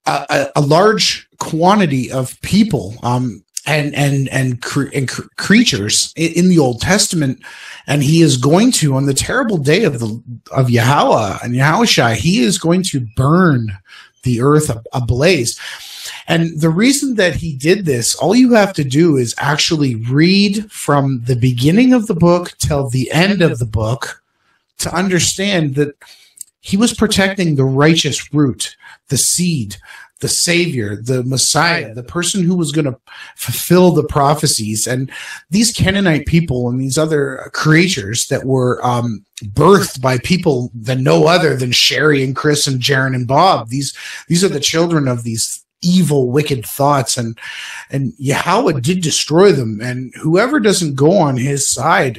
a large quantity of people and creatures in the Old Testament, and he is going to, on the terrible day of Yahweh and Yahushua, he is going to burn the earth ablaze. And the reason that he did this, all you have to do is actually read from the beginning of the book till the end of the book to understand that he was protecting the righteous root, the seed, the Savior, the Messiah, the person who was going to fulfill the prophecies. And these Canaanite people and these other creatures that were birthed by people that no other than Sherry and Chris and Jaron and Bob, these are the children of these evil, wicked thoughts, and Yahweh did destroy them. And whoever doesn't go on his side,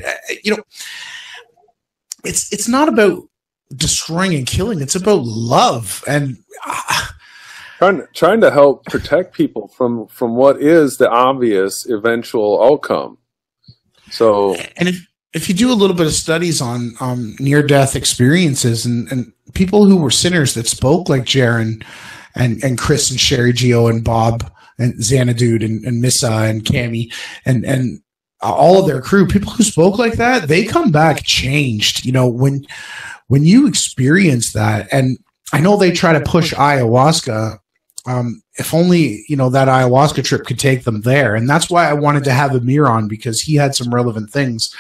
it's not about destroying and killing. It's about love and trying to help protect people from what is the obvious eventual outcome. So, and if you do a little bit of studies on near-death experiences and people who were sinners that spoke like Jaron and Chris and Sherry, Gio and Bob and Xanadude and Missa and Cammy and all of their crew, people who spoke like that, they come back changed. When you experience that, and I know they try to push ayahuasca. If only, that ayahuasca trip could take them there. And that's why I wanted to have Amir on, because he had some relevant things.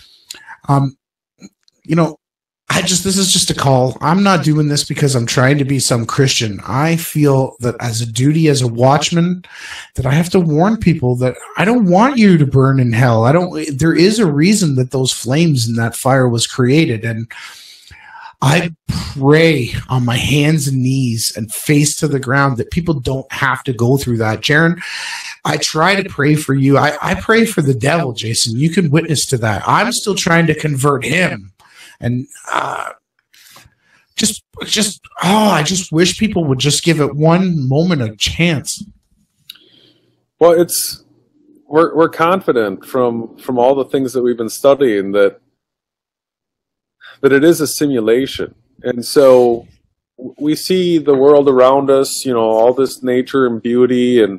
This is just a call. I'm not doing this because I'm trying to be some Christian. I feel that as a duty, as a watchman, that I have to warn people that I don't want you to burn in hell. There is a reason that those flames and that fire was created. And I pray on my hands and knees and face to the ground that people don't have to go through that. Jaron, I try to pray for you. I pray for the devil, Jason. You can witness to that. I'm still trying to convert him. And I just wish people would just give it one moment of chance. Well, we're confident from all the things that we've been studying that it is a simulation. And so we see the world around us, all this nature and beauty, and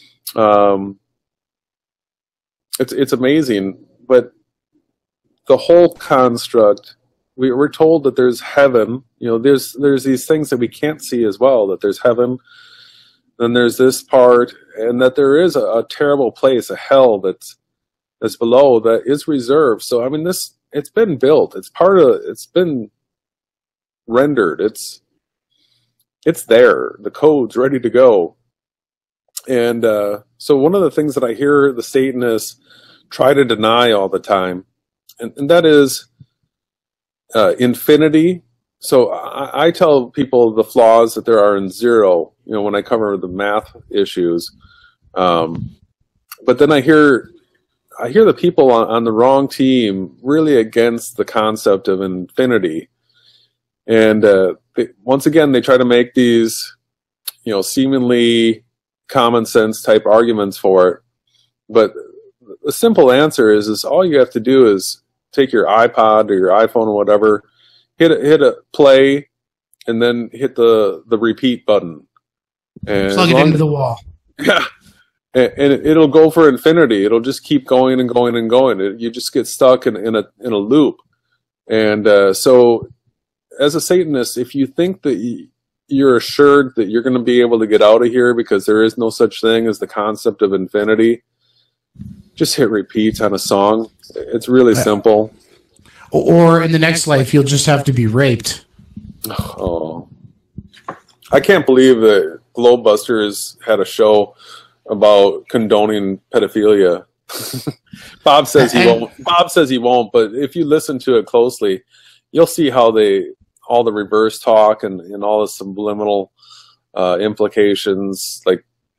it's amazing. But the whole construct, we're told that there's heaven, there's these things that we can't see as well, that there's heaven, then there's this part, and that there is a terrible place, a hell that's below, that is reserved. So, it's been built. It's been rendered. It's there. The code's ready to go. And so one of the things that I hear the Satanists try to deny all the time, and that is infinity. So I tell people the flaws that there are in zero, when I cover the math issues. But then I hear the people on the wrong team really against the concept of infinity. And once again, they try to make these, seemingly common sense type arguments for it. But the simple answer is all you have to do is take your iPod or your iPhone or whatever, hit a play, and then hit the repeat button. And plug it into the wall. Yeah. And it'll go for infinity. It'll just keep going and going and going. You just get stuck in a loop. And so, as a Satanist, if you think that you're assured that you're going to be able to get out of here because there is no such thing as the concept of infinity, just hit repeat on a song. It's really simple. Or in the next life, you'll just have to be raped. Oh, I can't believe that GLOBEBUSTERS had a show about condoning pedophilia. Bob says he won't. Bob says he won't, but if you listen to it closely, you'll see how all the reverse talk and all the subliminal implications.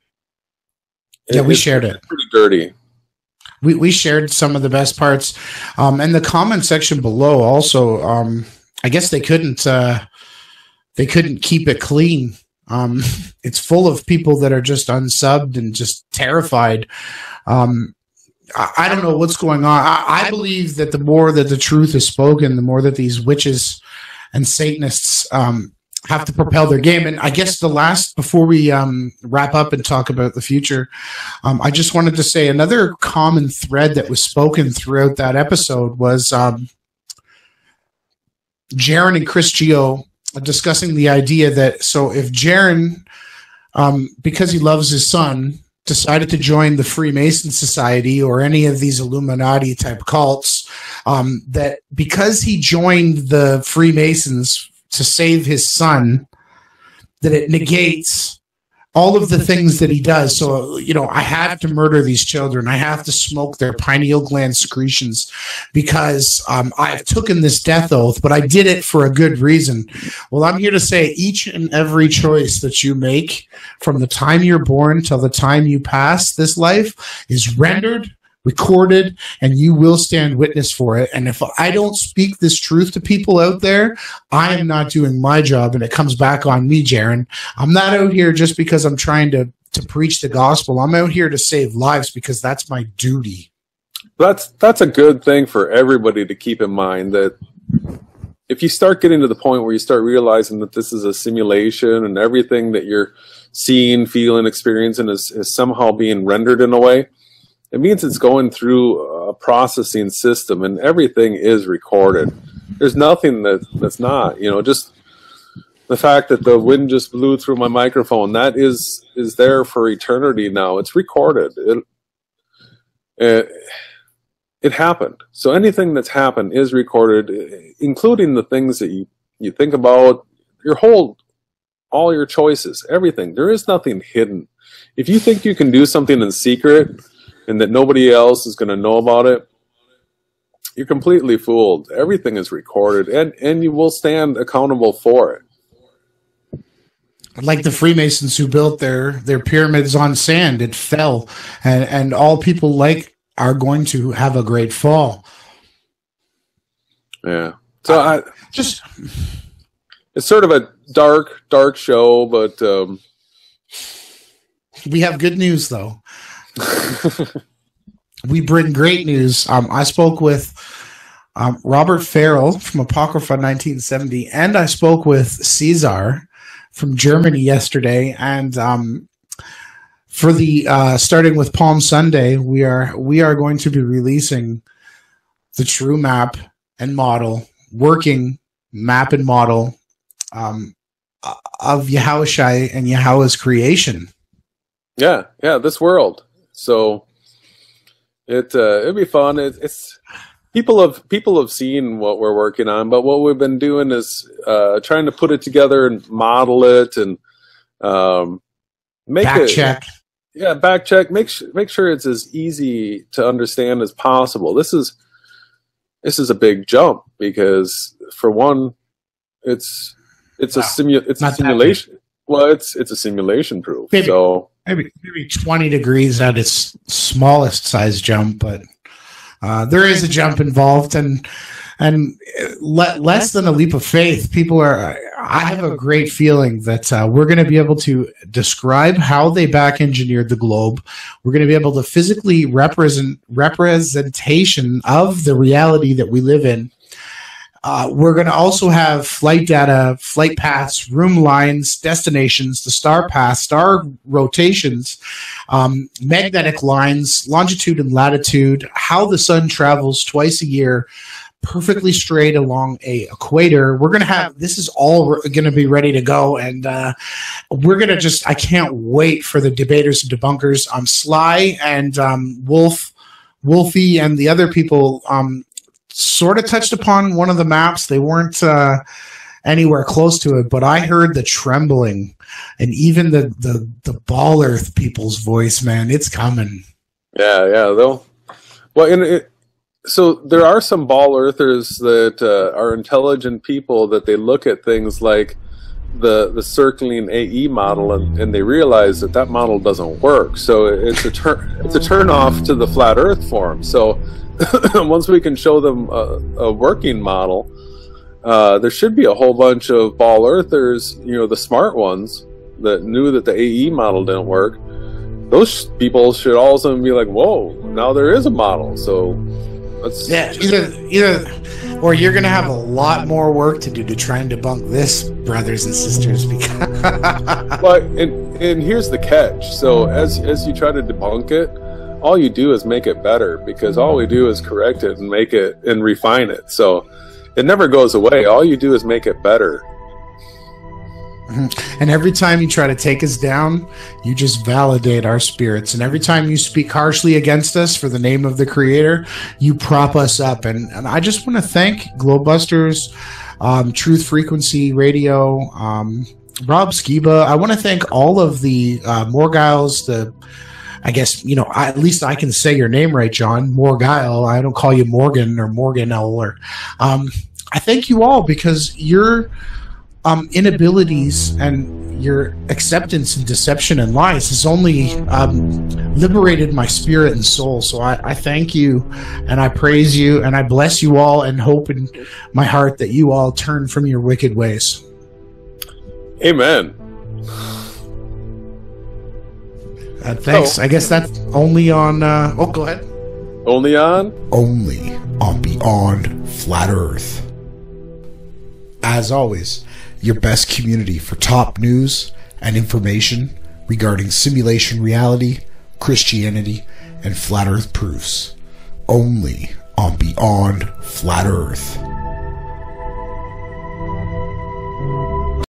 We shared it. It's pretty dirty. We shared some of the best parts, and the comment section below also. I guess they couldn't keep it clean. It's full of people that are just unsubbed and just terrified. I don't know what's going on. I believe that the more that the truth is spoken, the more that these witches and Satanists have to propel their game. And I guess the last, before we wrap up and talk about the future, I just wanted to say another common thread that was spoken throughout that episode was Jaron and Chris Gio discussing the idea that, so if Jaron, because he loves his son, decided to join the Freemason Society or any of these Illuminati type cults, that because he joined the Freemasons to save his son, that it negates all of the things that he does. So, you know, I have to murder these children. I have to smoke their pineal gland secretions because I've taken this death oath, but I did it for a good reason. Well, I'm here to say each and every choice that you make from the time you're born till the time you pass this life is rendered, recorded, and you will stand witness for it. And if I don't speak this truth to people out there, I am not doing my job, and it comes back on me, Jaron. I'm not out here just because I'm trying to preach the gospel. I'm out here to save lives because that's my duty. That's a good thing for everybody to keep in mind, that if you start getting to the point where you start realizing that this is a simulation and everything that you're seeing, feeling, experiencing is somehow being rendered in a way, it means it's going through a processing system, and everything is recorded. There's nothing that's not. You know, just the fact that the wind just blew through my microphone, that is there for eternity now. It's recorded. It happened. So anything that's happened is recorded, including the things that you think about, all your choices, everything. There is nothing hidden. If you think you can do something in secret and that nobody else is going to know about it, you're completely fooled. Everything is recorded, and you will stand accountable for it. Like the Freemasons who built their pyramids on sand, it fell, and all people are going to have a great fall. Yeah. So it's sort of a dark show, but we have good news though. We bring great news. I spoke with Robert Farrell from Apocrypha 1970, and I spoke with Caesar from Germany yesterday. And for the starting with Palm Sunday, we are going to be releasing the true map and model, working map and model of Yahushai and Yahweh's creation. Yeah, this world. So it'd be fun. It's people have seen what we're working on, but what we've been doing is trying to put it together and model it and make back it check. Yeah, back check. Make sure it's as easy to understand as possible. This is a big jump because, for one, it's a simulation. Well, it's a simulation proof. Maybe 20 degrees at its smallest size jump, but there is a jump involved, and less than a leap of faith. I have a great feeling that we're going to be able to describe how they back engineered the globe. We're going to be able to physically representation of the reality that we live in. We're going to also have flight data, flight paths, room lines, destinations, the star paths, star rotations, magnetic lines, longitude and latitude, how the sun travels twice a year, perfectly straight along a equator. We're going to have, this is all going to be ready to go. And we're going to I can't wait for the debaters and debunkers. Sly and Wolfie and the other people sort of touched upon one of the maps. They weren't anywhere close to it, but I heard the trembling and even the ball earth people's voice, man. It's coming. Yeah. So there are some ball earthers that are intelligent people that they look at things like the circling AE model and they realize that model doesn't work. So it's a turn off to the flat earth form. So once we can show them a working model, there should be a whole bunch of ball earthers, the smart ones that knew that the AE model didn't work. Those people should all of a sudden be like, whoa, now there is a model. So let's either or you're going to have a lot more work to do to try and debunk this, brothers and sisters. Well, and here's the catch. So as you try to debunk it, all you do is make it better, because all we do is correct it and make it and refine it. So it never goes away. All you do is make it better. And every time you try to take us down, you just validate our spirits. And every time you speak harshly against us for the name of the Creator, you prop us up. And I just want to thank GLOBEBUSTERS, Truth Frequency Radio, Rob Skiba. I want to thank all of the Morgiles, I guess, at least I can say your name right, John. Morgile. I don't call you Morgan or Morganelle. I thank you all, because your inabilities and your acceptance and deception and lies has only liberated my spirit and soul. So I thank you, and I praise you, and I bless you all, and hope in my heart that you all turn from your wicked ways. Amen. Thanks. I guess that's only on... go ahead. Only on? Only on Beyond Flat Earth. As always, your best community for top news and information regarding simulation reality, Christianity, and Flat Earth proofs. Only on Beyond Flat Earth.